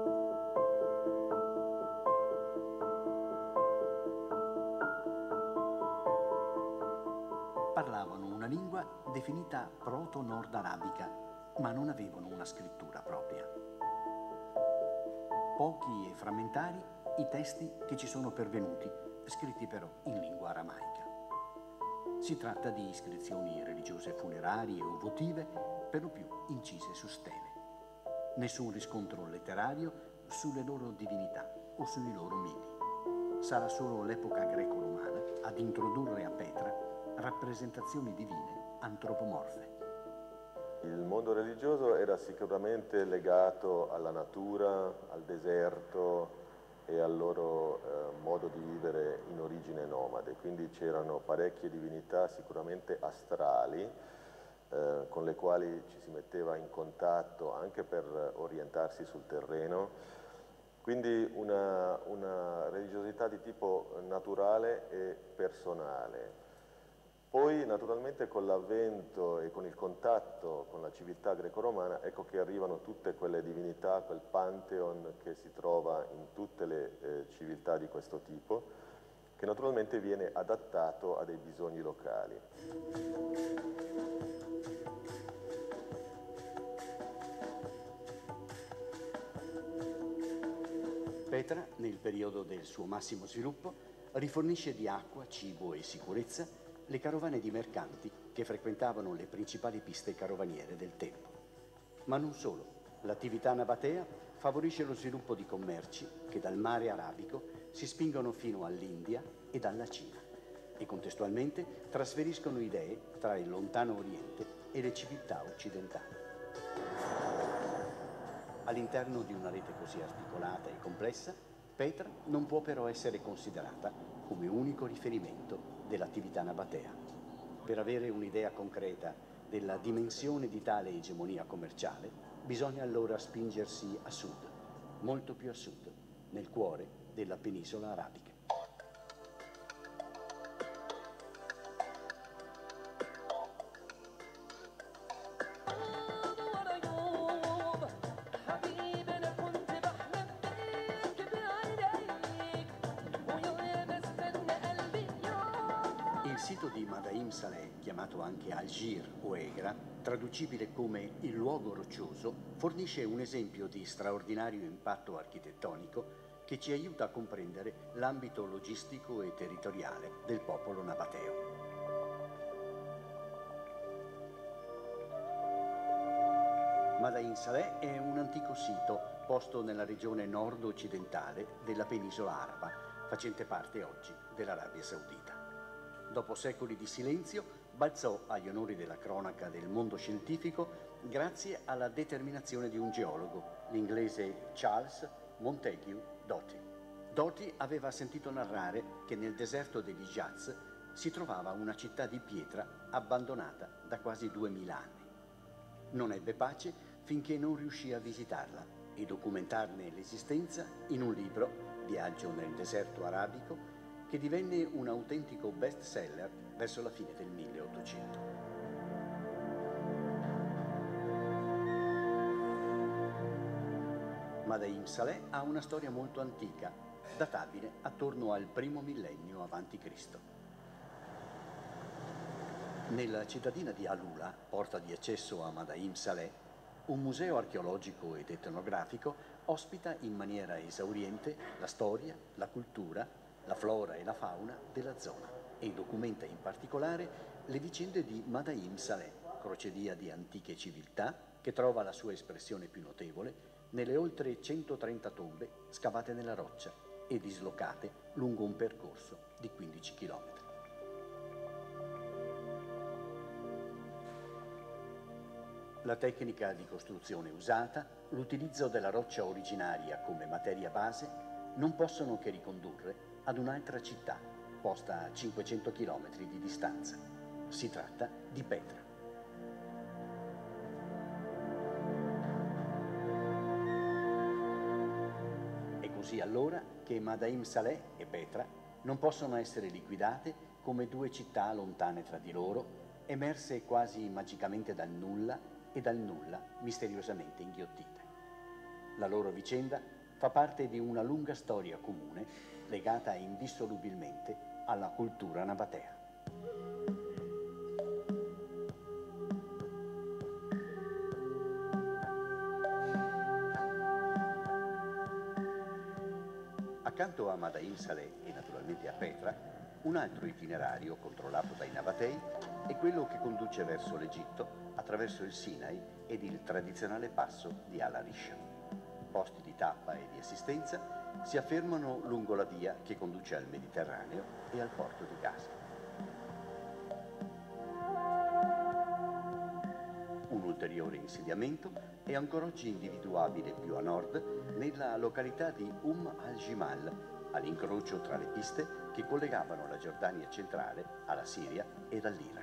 Parlavano una lingua definita proto-nord arabica, ma non avevano una scrittura propria. Pochi e frammentari i testi che ci sono pervenuti, scritti però in lingua aramaica. Si tratta di iscrizioni religiose funerarie o votive, per lo più incise su stele. Nessun riscontro letterario sulle loro divinità o sui loro miti. Sarà solo l'epoca greco-romana ad introdurre a Petra rappresentazioni divine antropomorfe. Il mondo religioso era sicuramente legato alla natura, al deserto e al loro modo di vivere in origine nomade, quindi c'erano parecchie divinità sicuramente astrali con le quali ci si metteva in contatto anche per orientarsi sul terreno, quindi una religiosità di tipo naturale e personale. Poi naturalmente con l'avvento e con il contatto con la civiltà greco-romana ecco che arrivano tutte quelle divinità, quel pantheon che si trova in tutte le civiltà di questo tipo, che naturalmente viene adattato a dei bisogni locali. Petra, nel periodo del suo massimo sviluppo, rifornisce di acqua, cibo e sicurezza le carovane di mercanti che frequentavano le principali piste carovaniere del tempo. Ma non solo, l'attività nabatea favorisce lo sviluppo di commerci che dal mare arabico si spingono fino all'India e alla Cina e contestualmente trasferiscono idee tra il lontano Oriente e le civiltà occidentali. All'interno di una rete così articolata e complessa, Petra non può però essere considerata come unico riferimento dell'attività nabatea. Per avere un'idea concreta della dimensione di tale egemonia commerciale, bisogna allora spingersi a sud, molto più a sud, nel cuore della penisola arabica. Il sito di Madain Saleh, chiamato anche Algir o Egra, traducibile come il luogo roccioso, fornisce un esempio di straordinario impatto architettonico che ci aiuta a comprendere l'ambito logistico e territoriale del popolo nabateo. Madain Saleh è un antico sito posto nella regione nord-occidentale della penisola araba, facente parte oggi dell'Arabia Saudita. Dopo secoli di silenzio, balzò agli onori della cronaca del mondo scientifico grazie alla determinazione di un geologo, l'inglese Charles Montague Doughty. Doughty aveva sentito narrare che nel deserto degli Hijaz si trovava una città di pietra abbandonata da quasi 2000 anni. Non ebbe pace finché non riuscì a visitarla e documentarne l'esistenza in un libro, Viaggio nel deserto arabico, che divenne un autentico best seller verso la fine del 1800. Madain Saleh ha una storia molto antica, databile attorno al primo millennio a.C. Nella cittadina di Alula, porta di accesso a Madain Saleh, un museo archeologico ed etnografico ospita in maniera esauriente la storia, la cultura la flora e la fauna della zona e documenta in particolare le vicende di Madaim Saleh, crocedia di antiche civiltà che trova la sua espressione più notevole nelle oltre 130 tombe scavate nella roccia e dislocate lungo un percorso di 15 chilometri. La tecnica di costruzione usata, l'utilizzo della roccia originaria come materia base, non possono che ricondurre ad un'altra città, posta a 500 km di distanza. Si tratta di Petra. È così allora che Madaim Saleh e Petra non possono essere liquidate come due città lontane tra di loro, emerse quasi magicamente dal nulla e dal nulla misteriosamente inghiottite. La loro vicenda fa parte di una lunga storia comune legata indissolubilmente alla cultura nabatea. Accanto a Madaim Saleh e naturalmente a Petra, un altro itinerario controllato dai Nabatei è quello che conduce verso l'Egitto attraverso il Sinai ed il tradizionale passo di Al-Arish. Posti di tappa e di assistenza si affermano lungo la via che conduce al Mediterraneo e al porto di Gaza. Un ulteriore insediamento è ancora oggi individuabile più a nord nella località di al-Jimal, all'incrocio tra le piste che collegavano la Giordania centrale alla Siria ed all'Iraq.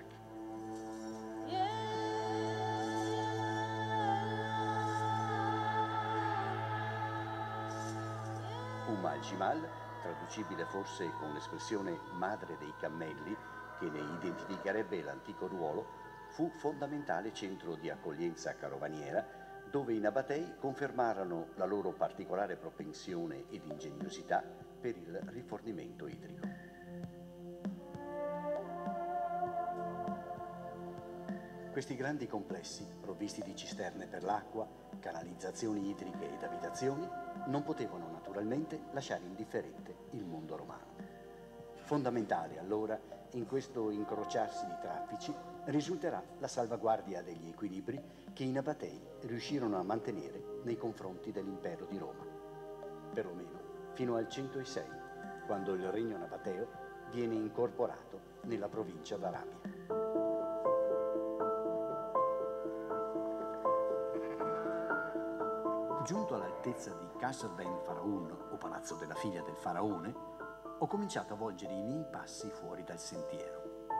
al-Jimal, traducibile forse con l'espressione madre dei cammelli, che ne identificherebbe l'antico ruolo, fu fondamentale centro di accoglienza carovaniera, dove i Nabatei confermarono la loro particolare propensione ed ingegnosità per il rifornimento idrico. Questi grandi complessi, provvisti di cisterne per l'acqua, canalizzazioni idriche ed abitazioni, non potevano naturalmente lasciare indifferente il mondo romano. Fondamentale allora, in questo incrociarsi di traffici, risulterà la salvaguardia degli equilibri che i Nabatei riuscirono a mantenere nei confronti dell'impero di Roma, perlomeno fino al 106, quando il regno nabateo viene incorporato nella provincia d'Arabia. Giunto all'altezza di Qasr Ben Faraun, o palazzo della figlia del faraone, ho cominciato a volgere i miei passi fuori dal sentiero.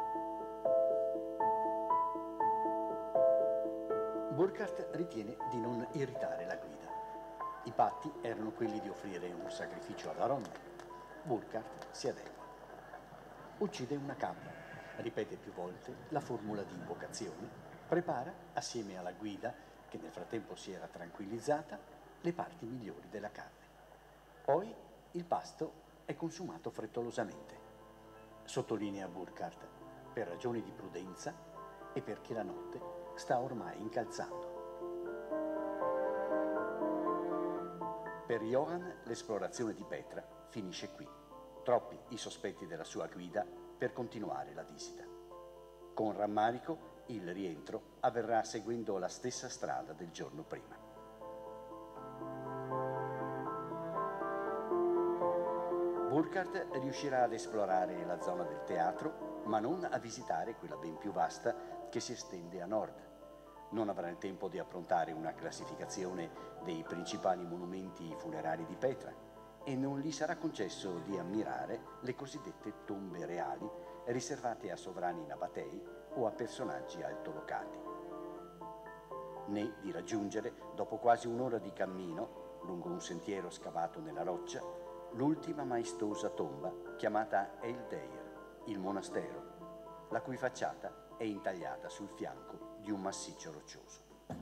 Burkhardt ritiene di non irritare la guida. I patti erano quelli di offrire un sacrificio ad Aron. Burkhardt si adegua. Uccide una capra, ripete più volte la formula di invocazione, prepara, assieme alla guida, che nel frattempo si era tranquillizzata, le parti migliori della carne. Poi il pasto è consumato frettolosamente. Sottolinea Burkhardt, per ragioni di prudenza e perché la notte sta ormai incalzando. Per Johann l'esplorazione di Petra finisce qui. Troppi i sospetti della sua guida per continuare la visita. Con rammarico il rientro avverrà seguendo la stessa strada del giorno prima. Burkhardt riuscirà ad esplorare la zona del teatro, ma non a visitare quella ben più vasta che si estende a nord. Non avrà il tempo di approntare una classificazione dei principali monumenti funerari di Petra e non gli sarà concesso di ammirare le cosiddette tombe reali riservate a sovrani nabatei o a personaggi altolocati, né di raggiungere, dopo quasi un'ora di cammino, lungo un sentiero scavato nella roccia, l'ultima maestosa tomba chiamata El Deir, il monastero, la cui facciata è intagliata sul fianco di un massiccio roccioso.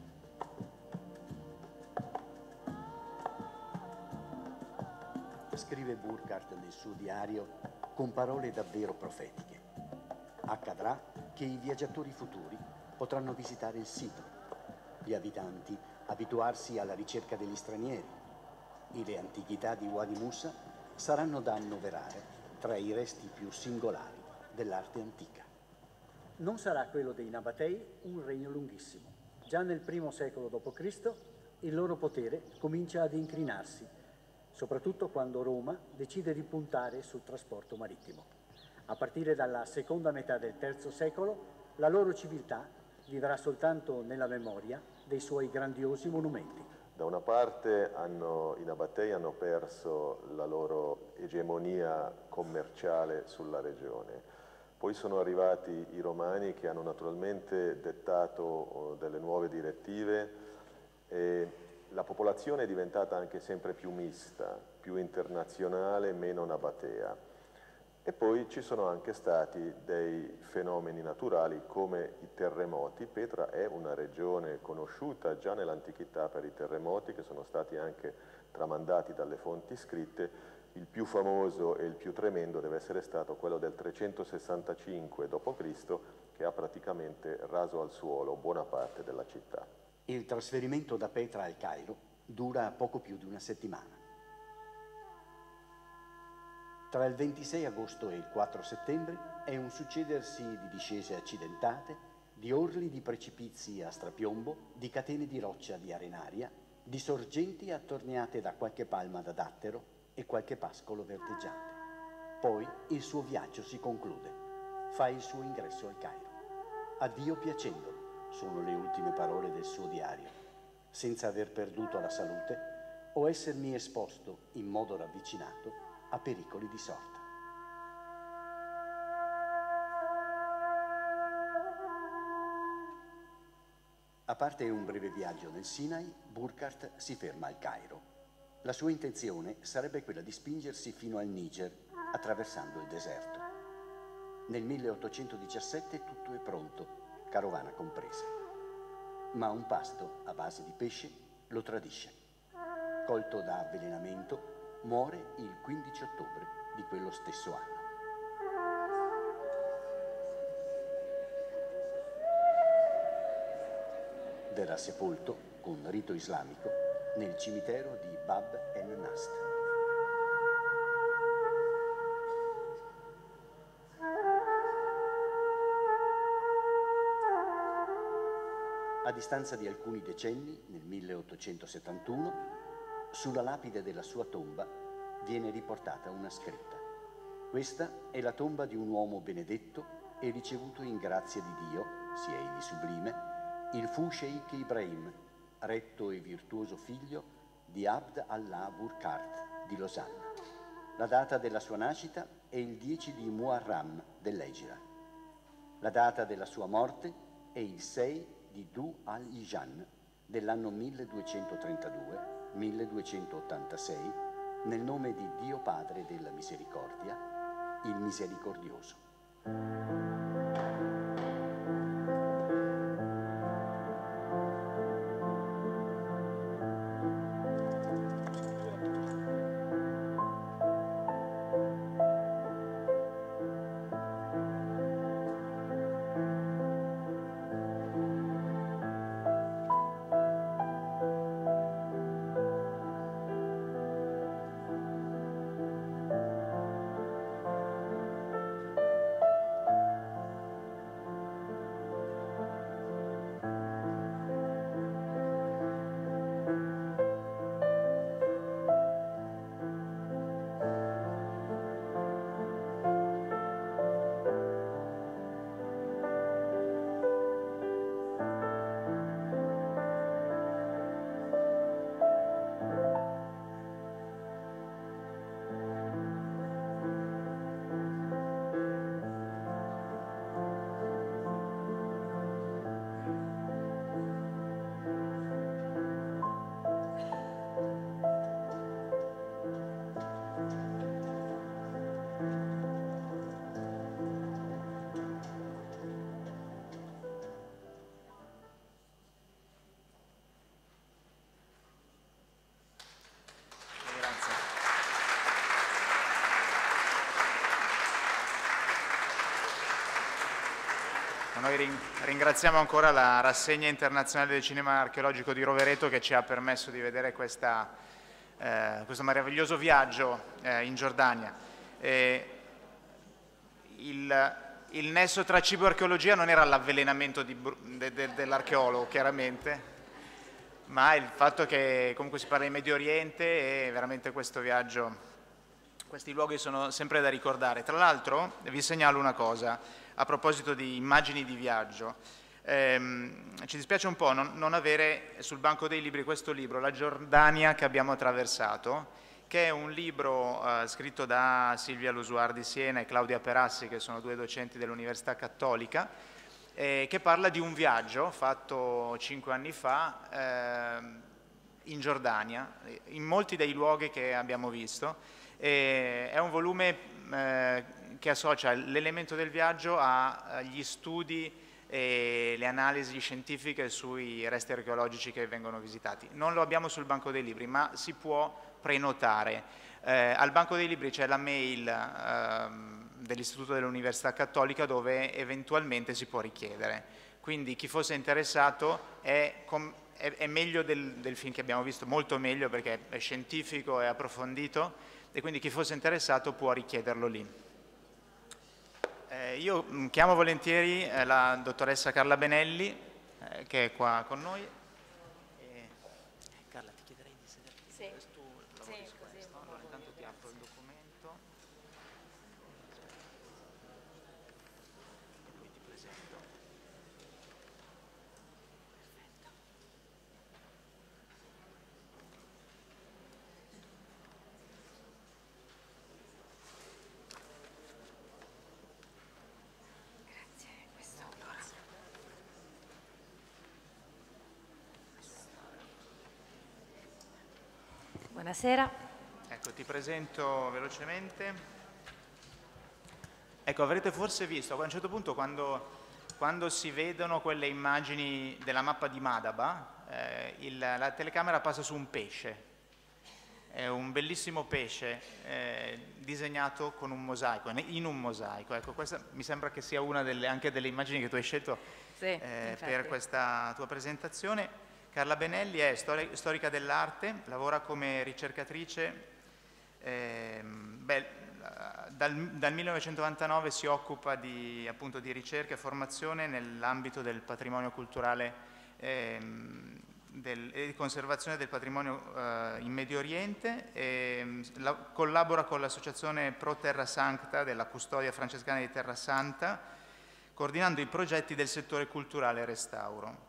Scrive Burkhardt nel suo diario con parole davvero profetiche. Accadrà che i viaggiatori futuri potranno visitare il sito, gli abitanti abituarsi alla ricerca degli stranieri, e le antichità di Wadi Musa saranno da annoverare tra i resti più singolari dell'arte antica. Non sarà quello dei Nabatei un regno lunghissimo. Già nel I secolo d.C. il loro potere comincia ad incrinarsi, soprattutto quando Roma decide di puntare sul trasporto marittimo. A partire dalla seconda metà del III secolo, la loro civiltà vivrà soltanto nella memoria dei suoi grandiosi monumenti. Da una parte i Nabatei hanno perso la loro egemonia commerciale sulla regione, poi sono arrivati i Romani che hanno naturalmente dettato delle nuove direttive e la popolazione è diventata anche sempre più mista, più internazionale, meno nabatea. E poi ci sono anche stati dei fenomeni naturali come i terremoti. Petra è una regione conosciuta già nell'antichità per i terremoti che sono stati anche tramandati dalle fonti scritte. Il più famoso e il più tremendo deve essere stato quello del 365 d.C. che ha praticamente raso al suolo buona parte della città. Il trasferimento da Petra al Cairo dura poco più di una settimana. Tra il 26 agosto e il 4 settembre è un succedersi di discese accidentate, di orli di precipizi a strapiombo, di catene di roccia di arenaria, di sorgenti attorniate da qualche palma da dattero e qualche pascolo verdeggiante. Poi il suo viaggio si conclude. Fa il suo ingresso al Cairo. Addio piacendolo, sono le ultime parole del suo diario, senza aver perduto la salute o essermi esposto in modo ravvicinato a pericoli di sorta. A parte un breve viaggio nel Sinai, Burckhardt si ferma al Cairo. La sua intenzione sarebbe quella di spingersi fino al Niger, attraversando il deserto. Nel 1817 tutto è pronto, carovana compresa. Ma un pasto a base di pesce lo tradisce. Colto da avvelenamento, muore il 15 ottobre di quello stesso anno. Verrà sepolto, con rito islamico, nel cimitero di Bab el-Nast. A distanza di alcuni decenni, nel 1871, sulla lapide della sua tomba viene riportata una scritta. Questa è la tomba di un uomo benedetto e ricevuto in grazia di Dio, sia egli sublime, il fu Sheikh Ibrahim, retto e virtuoso figlio di Abd Allah Burckhardt di Losanna. La data della sua nascita è il 10 di Muharram dell'Egira. La data della sua morte è il 6 di Dhu al-Hijan dell'anno 1232-1286, nel nome di Dio Padre della Misericordia, il Misericordioso. Noi ringraziamo ancora la rassegna internazionale del cinema archeologico di Rovereto che ci ha permesso di vedere questo meraviglioso viaggio in Giordania. il nesso tra cibo e archeologia non era l'avvelenamento dell'archeologo, chiaramente, ma il fatto che comunque si parla di Medio Oriente e veramente questo viaggio, questi luoghi sono sempre da ricordare. Tra l'altro vi segnalo una cosa a proposito di immagini di viaggio. Ci dispiace un po' non avere sul banco dei libri questo libro, La Giordania che abbiamo attraversato, che è un libro scritto da Silvia Lusuar di Siena e Claudia Perassi, che sono due docenti dell'Università Cattolica, che parla di un viaggio fatto 5 anni fa in Giordania, in molti dei luoghi che abbiamo visto. È un volume che associa l'elemento del viaggio agli studi e le analisi scientifiche sui resti archeologici che vengono visitati. Non lo abbiamo sul banco dei libri, ma si può prenotare. Al banco dei libri c'è la mail dell'Istituto dell'Università Cattolica dove eventualmente si può richiedere. Quindi chi fosse interessato è meglio del film che abbiamo visto, molto meglio perché è scientifico e approfondito, e quindi chi fosse interessato può richiederlo lì. Io chiamo volentieri la dottoressa Carla Benelli, che è qua con noi. Carla, ti chiederei di sederti. Sì, così. Allora, intanto ti apro il documento. E poi ti presento. Perfetto. Buonasera. Ecco, ti presento velocemente. Ecco, avrete forse visto a un certo punto quando si vedono quelle immagini della mappa di Madaba, la telecamera passa su un pesce. È un bellissimo pesce disegnato con un mosaico, in un mosaico. Ecco, questa mi sembra che sia una anche delle immagini che tu hai scelto per questa tua presentazione. Carla Benelli è storica dell'arte, lavora come ricercatrice, dal 1999 si occupa appunto di ricerca e formazione nell'ambito del patrimonio culturale e di conservazione del patrimonio in Medio Oriente, collabora con l'associazione Pro Terra Sancta della Custodia Francescana di Terra Santa, coordinando i progetti del settore culturale e restauro.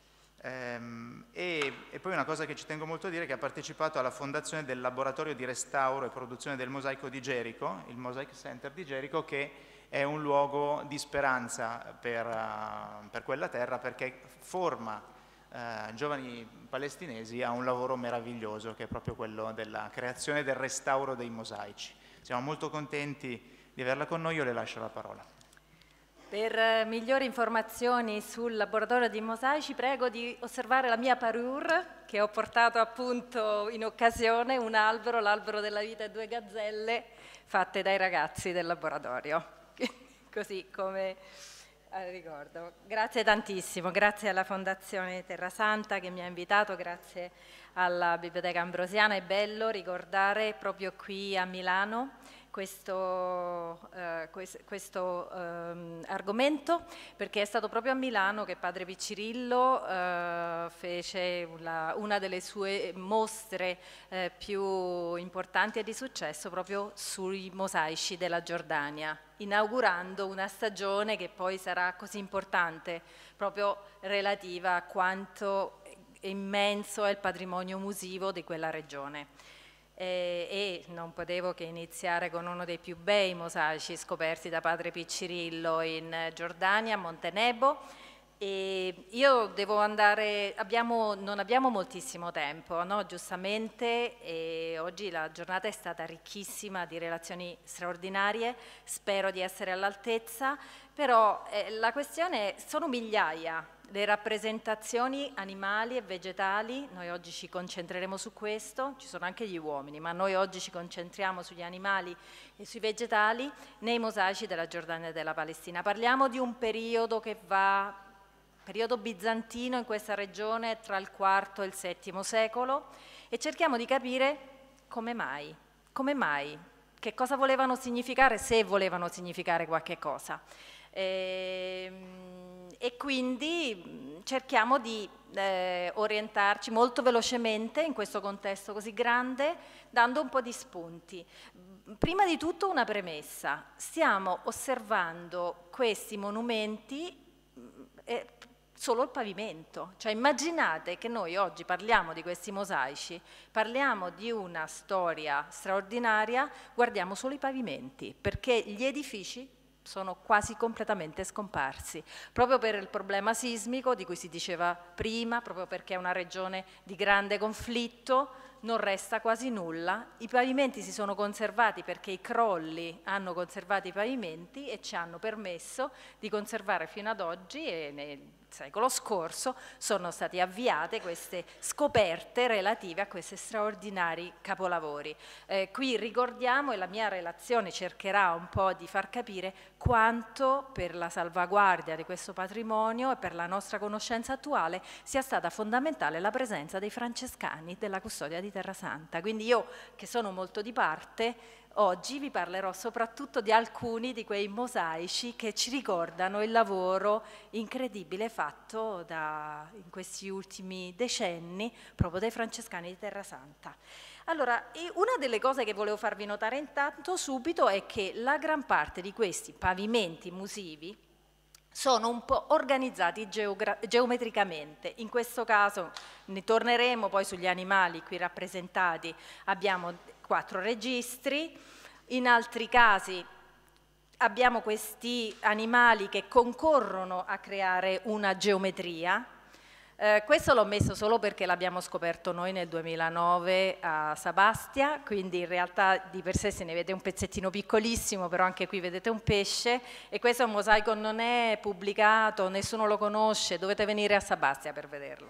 E poi una cosa che ci tengo molto a dire è che ha partecipato alla fondazione del laboratorio di restauro e produzione del mosaico di Gerico, il Mosaic Center di Gerico, che è un luogo di speranza per quella terra, perché forma giovani palestinesi a un lavoro meraviglioso che è proprio quello della creazione e del restauro dei mosaici. Siamo molto contenti di averla con noi, io le lascio la parola. Per migliori informazioni sul laboratorio di mosaici prego di osservare la mia parure che ho portato appunto in occasione, un albero, l'albero della vita e 2 gazzelle fatte dai ragazzi del laboratorio, così come ricordo. Grazie tantissimo, grazie alla Fondazione Terra Santa che mi ha invitato, grazie alla Biblioteca Ambrosiana. È bello ricordare proprio qui a Milano questo argomento, perché è stato proprio a Milano che padre Piccirillo fece una delle sue mostre più importanti e di successo proprio sui mosaici della Giordania, inaugurando una stagione che poi sarà così importante, proprio relativa a quanto immenso è il patrimonio musivo di quella regione. E non potevo che iniziare con uno dei più bei mosaici scoperti da padre Piccirillo in Giordania, a Monte Nebo. E io devo andare, non abbiamo moltissimo tempo, no? Giustamente, e oggi la giornata è stata ricchissima di relazioni straordinarie, spero di essere all'altezza, però la questione è, sono migliaia le rappresentazioni animali e vegetali, noi oggi ci concentreremo su questo, ci sono anche gli uomini, ma noi oggi ci concentriamo sugli animali e sui vegetali nei mosaici della Giordania e della Palestina. Parliamo di un periodo che va, periodo bizantino in questa regione tra il IV e il VII secolo, e cerchiamo di capire come mai, che cosa volevano significare, se volevano significare qualche cosa. E quindi cerchiamo di orientarci molto velocemente in questo contesto così grande, dando un po' di spunti. Prima di tutto una premessa: stiamo osservando questi monumenti solo il pavimento, cioè immaginate che noi oggi parliamo di questi mosaici, parliamo di una storia straordinaria, guardiamo solo i pavimenti, perché gli edifici sono quasi completamente scomparsi, proprio per il problema sismico di cui si diceva prima, proprio perché è una regione di grande conflitto, non resta quasi nulla. I pavimenti si sono conservati perché i crolli hanno conservato i pavimenti e ci hanno permesso di conservare fino ad oggi, e nel secolo scorso sono state avviate queste scoperte relative a questi straordinari capolavori. Qui ricordiamo, e la mia relazione cercherà un po' di far capire quanto per la salvaguardia di questo patrimonio e per la nostra conoscenza attuale sia stata fondamentale la presenza dei francescani della custodia di Terrasanta. Quindi io, che sono molto di parte, oggi vi parlerò soprattutto di alcuni di quei mosaici che ci ricordano il lavoro incredibile fatto in questi ultimi decenni proprio dai francescani di Terrasanta. Allora, una delle cose che volevo farvi notare intanto subito è che la gran parte di questi pavimenti musivi sono un po' organizzati geometricamente. In questo caso ne torneremo poi sugli animali qui rappresentati, abbiamo 4 registri, in altri casi abbiamo questi animali che concorrono a creare una geometria. Questo l'ho messo solo perché l'abbiamo scoperto noi nel 2009 a Sabastia, quindi in realtà di per sé se ne vede un pezzettino piccolissimo, però anche qui vedete un pesce, e questo è un mosaico, non è pubblicato, nessuno lo conosce, dovete venire a Sabastia per vederlo.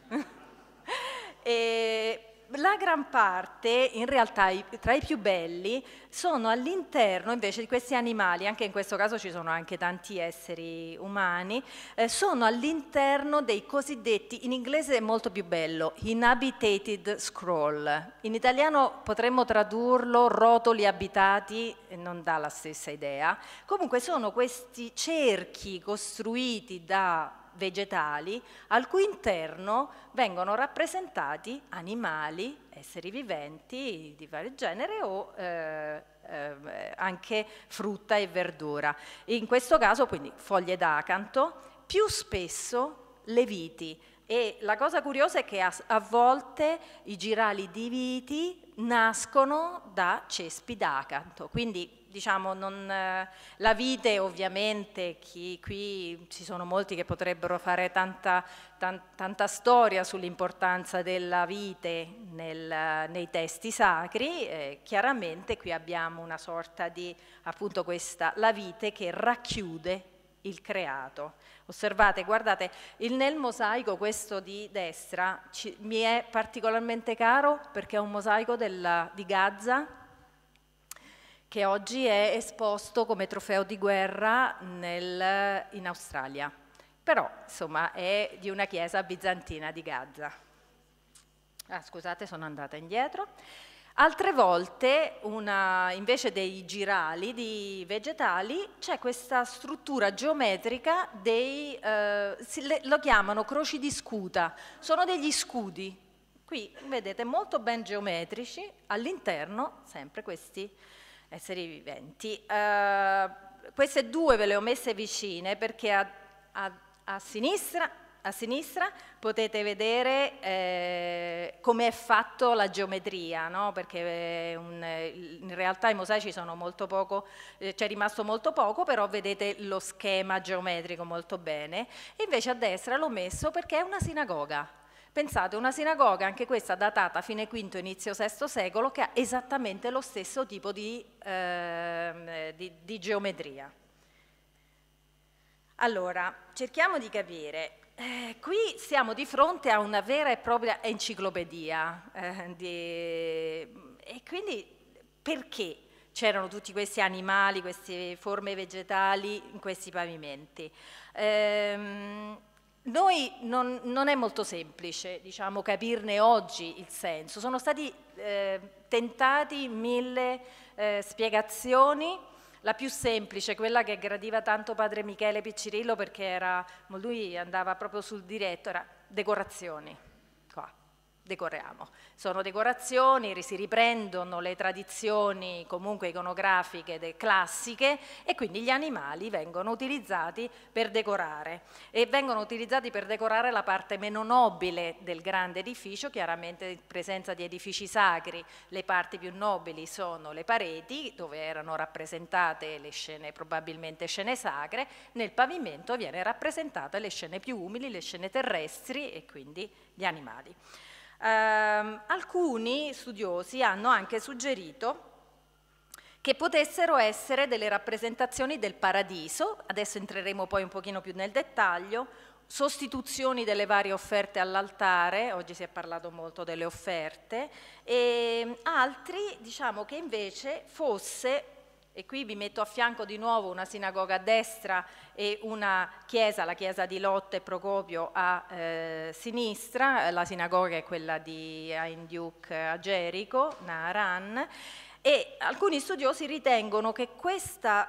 La gran parte, in realtà tra i più belli, sono all'interno invece di questi animali, anche in questo caso ci sono anche tanti esseri umani, sono all'interno dei cosiddetti, in inglese è molto più bello, inhabited scroll. In italiano potremmo tradurlo rotoli abitati, e non dà la stessa idea. Comunque sono questi cerchi costruiti da vegetali al cui interno vengono rappresentati animali, esseri viventi di vario genere o anche frutta e verdura. In questo caso quindi foglie d'acanto, più spesso le viti. E la cosa curiosa è che a volte i girali di viti nascono da cespi d'acanto, quindi diciamo la vite ovviamente, qui ci sono molti che potrebbero fare tanta storia sull'importanza della vite nei testi sacri, chiaramente qui abbiamo una sorta di appunto la vite che racchiude il creato. Osservate, guardate, nel mosaico questo di destra mi è particolarmente caro perché è un mosaico di Gaza che oggi è esposto come trofeo di guerra in Australia, però insomma è di una chiesa bizantina di Gaza. Scusate, sono andata indietro. Altre volte, invece dei girali di vegetali, c'è questa struttura geometrica lo chiamano croci di scuta, sono degli scudi. Qui vedete molto ben geometrici, all'interno sempre questi esseri viventi. Queste due ve le ho messe vicine perché a sinistra potete vedere come è fatto la geometria, no? Perché in realtà i mosaici sono molto poco, c'è rimasto molto poco, però vedete lo schema geometrico molto bene. E invece a destra l'ho messo perché è una sinagoga. Pensate, una sinagoga, anche questa datata a fine V, inizio VI secolo, che ha esattamente lo stesso tipo di geometria. Allora, cerchiamo di capire. Qui siamo di fronte a una vera e propria enciclopedia e quindi perché c'erano tutti questi animali, queste forme vegetali in questi pavimenti? Noi non è molto semplice, diciamo, capirne oggi il senso. Sono stati tentati 1000 spiegazioni. La più semplice, quella che gradiva tanto padre Michele Piccirillo, perché lui andava proprio sul diretto, era decorazioni. Qua, decoriamo. Sono decorazioni, si riprendono le tradizioni comunque iconografiche classiche e quindi gli animali vengono utilizzati per decorare e vengono utilizzati per decorare la parte meno nobile del grande edificio, chiaramente in presenza di edifici sacri. Le parti più nobili sono le pareti, dove erano rappresentate le scene, probabilmente scene sacre. Nel pavimento viene rappresentate le scene più umili, le scene terrestri e quindi gli animali. Alcuni studiosi hanno anche suggerito che potessero essere delle rappresentazioni del paradiso, adesso entreremo poi un pochino più nel dettaglio, sostituzioni delle varie offerte all'altare, oggi si è parlato molto delle offerte, e altri diciamo che invece fosse, e qui vi metto a fianco di nuovo una sinagoga a destra e una chiesa, la chiesa di Lotte e Procopio a sinistra, la sinagoga è quella di Ein Duke a Gerico, Naaran, e alcuni studiosi ritengono che questa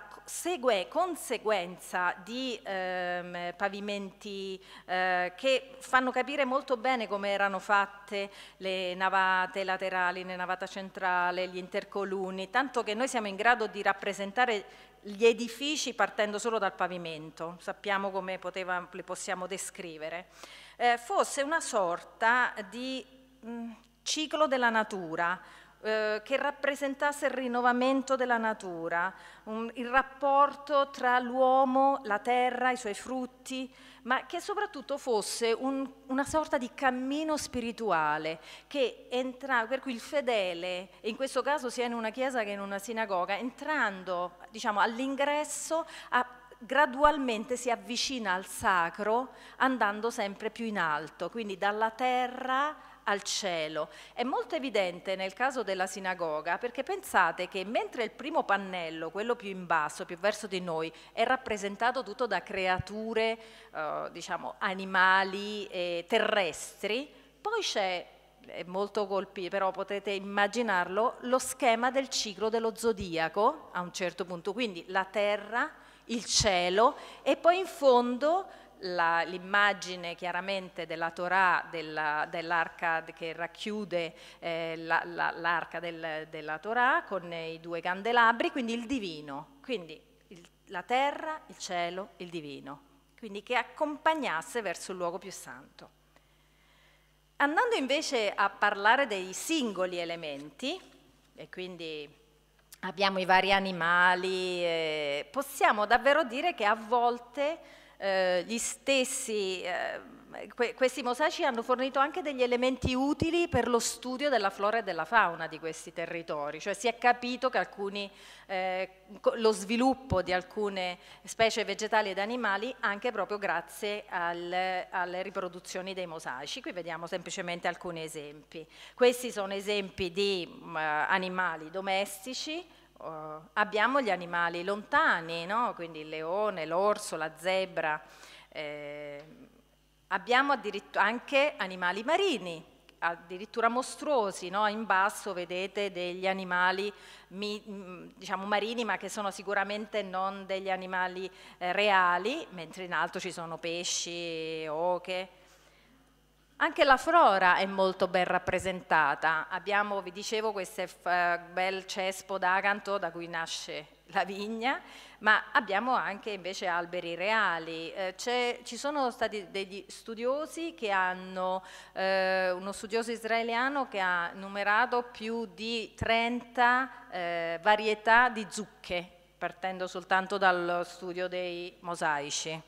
conseguenza di pavimenti che fanno capire molto bene come erano fatte le navate laterali, le navata centrale, gli intercolunni, tanto che noi siamo in grado di rappresentare gli edifici partendo solo dal pavimento, sappiamo come li possiamo descrivere, fosse una sorta di ciclo della natura, che rappresentasse il rinnovamento della natura, il rapporto tra l'uomo, la terra, i suoi frutti, ma che soprattutto fosse una sorta di cammino spirituale, per cui il fedele, e in questo caso sia in una chiesa che in una sinagoga, entrando diciamo, all'ingresso, gradualmente si avvicina al sacro, andando sempre più in alto, quindi dalla terra al cielo. È molto evidente nel caso della sinagoga, perché pensate che mentre il primo pannello, quello più in basso, più verso di noi, è rappresentato tutto da creature, diciamo, animali terrestri, poi c'è, è molto colpito, però potete immaginarlo, lo schema del ciclo dello zodiaco a un certo punto, quindi la terra, il cielo e poi in fondo l'immagine chiaramente della Torah, dell'arca che racchiude l'arca della Torah con i 2 candelabri, quindi il divino, quindi la terra, il cielo, il divino, quindi che accompagnasse verso il luogo più santo. Andando invece a parlare dei singoli elementi, e quindi abbiamo i vari animali, possiamo davvero dire che a volte gli stessi, questi mosaici hanno fornito anche degli elementi utili per lo studio della flora e della fauna di questi territori, cioè si è capito che lo sviluppo di alcune specie vegetali ed animali anche proprio grazie alle riproduzioni dei mosaici. Qui vediamo semplicemente alcuni esempi. Questi sono esempi di animali domestici. Abbiamo gli animali lontani, no? Quindi il leone, l'orso, la zebra, abbiamo addirittura anche animali marini, addirittura mostruosi, no? In basso vedete degli animali diciamo marini, ma che sono sicuramente non degli animali reali, mentre in alto ci sono pesci, oche. Anche la flora è molto ben rappresentata, abbiamo, vi dicevo, questo bel cespo d'acanto da cui nasce la vigna, ma abbiamo anche invece alberi reali. Ci sono stati degli studiosi che hanno, uno studioso israeliano che ha numerato più di 30 varietà di zucche, partendo soltanto dallo studio dei mosaici.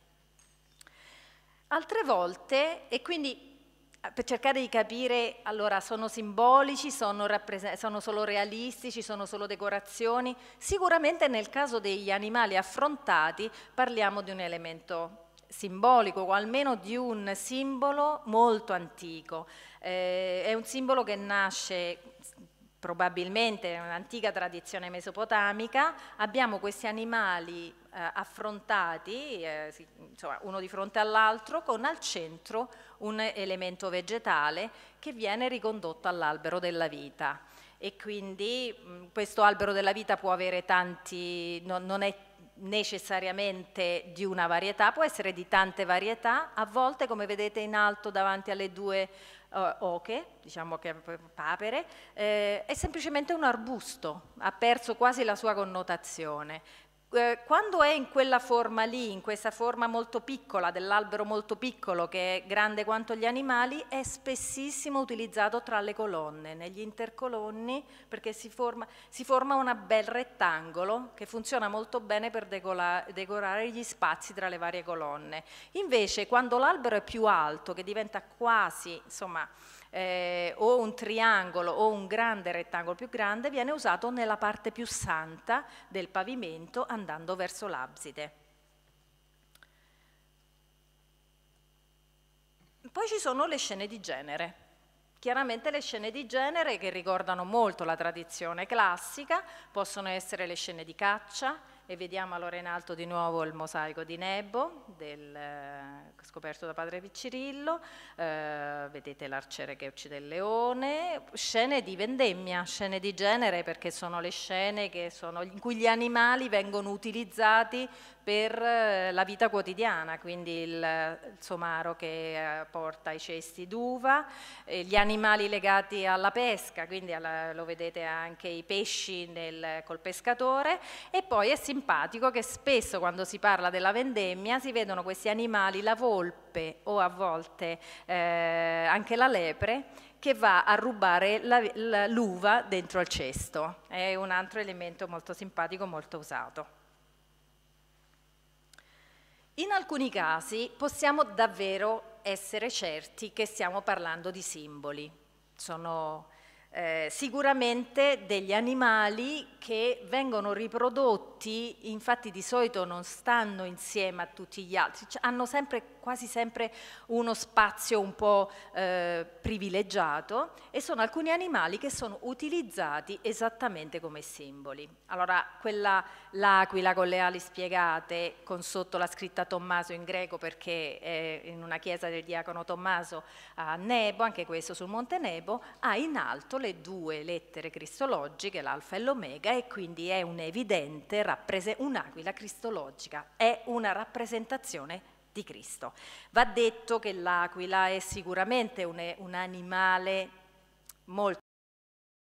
Altre volte, e quindi per cercare di capire, allora sono simbolici, sono solo realistici, sono solo decorazioni, sicuramente nel caso degli animali affrontati parliamo di un elemento simbolico o almeno di un simbolo molto antico. È un simbolo che nasce probabilmente in un'antica tradizione mesopotamica, abbiamo questi animali affrontati, insomma, uno di fronte all'altro, con al centro un elemento vegetale che viene ricondotto all'albero della vita. E quindi questo albero della vita può avere tanti, non è necessariamente di una varietà, può essere di tante varietà, a volte come vedete in alto davanti alle due oche, diciamo che papere, è semplicemente un arbusto, ha perso quasi la sua connotazione. Quando è in quella forma lì, in questa forma molto piccola, dell'albero molto piccolo che è grande quanto gli animali, è spessissimo utilizzato tra le colonne, negli intercolonni, perché si forma un bel rettangolo che funziona molto bene per decorare gli spazi tra le varie colonne. Invece quando l'albero è più alto, che diventa quasi, insomma, o un triangolo o un grande rettangolo più grande, viene usato nella parte più santa del pavimento andando verso l'abside. Poi ci sono le scene di genere. Chiaramente le scene di genere, che ricordano molto la tradizione classica, possono essere le scene di caccia, e vediamo allora in alto di nuovo il mosaico di Nebo scoperto da padre Piccirillo, vedete l'arciere che uccide il leone, scene di vendemmia, scene di genere, perché sono le scene in cui gli animali vengono utilizzati per la vita quotidiana, quindi il somaro che porta i cesti d'uva, gli animali legati alla pesca, quindi lo vedete anche i pesci col pescatore, e poi è simpatico che spesso quando si parla della vendemmia si vedono questi animali, la volpe o a volte anche la lepre, che va a rubare l'uva dentro al cesto. È un altro elemento molto simpatico, molto usato. In alcuni casi possiamo davvero essere certi che stiamo parlando di simboli. Sono sicuramente degli animali che vengono riprodotti, infatti di solito non stanno insieme a tutti gli altri, hanno quasi sempre uno spazio un po' privilegiato, e sono alcuni animali che sono utilizzati esattamente come simboli. Allora, l'aquila con le ali spiegate, con sotto la scritta Tommaso in greco, perché è in una chiesa del diacono Tommaso a Nebo, anche questo sul Monte Nebo, ha in alto le due lettere cristologiche, l'alfa e l'omega, e quindi è un'evidente un'aquila cristologica, è una rappresentazione di Cristo. Va detto che l'aquila è sicuramente un animale molto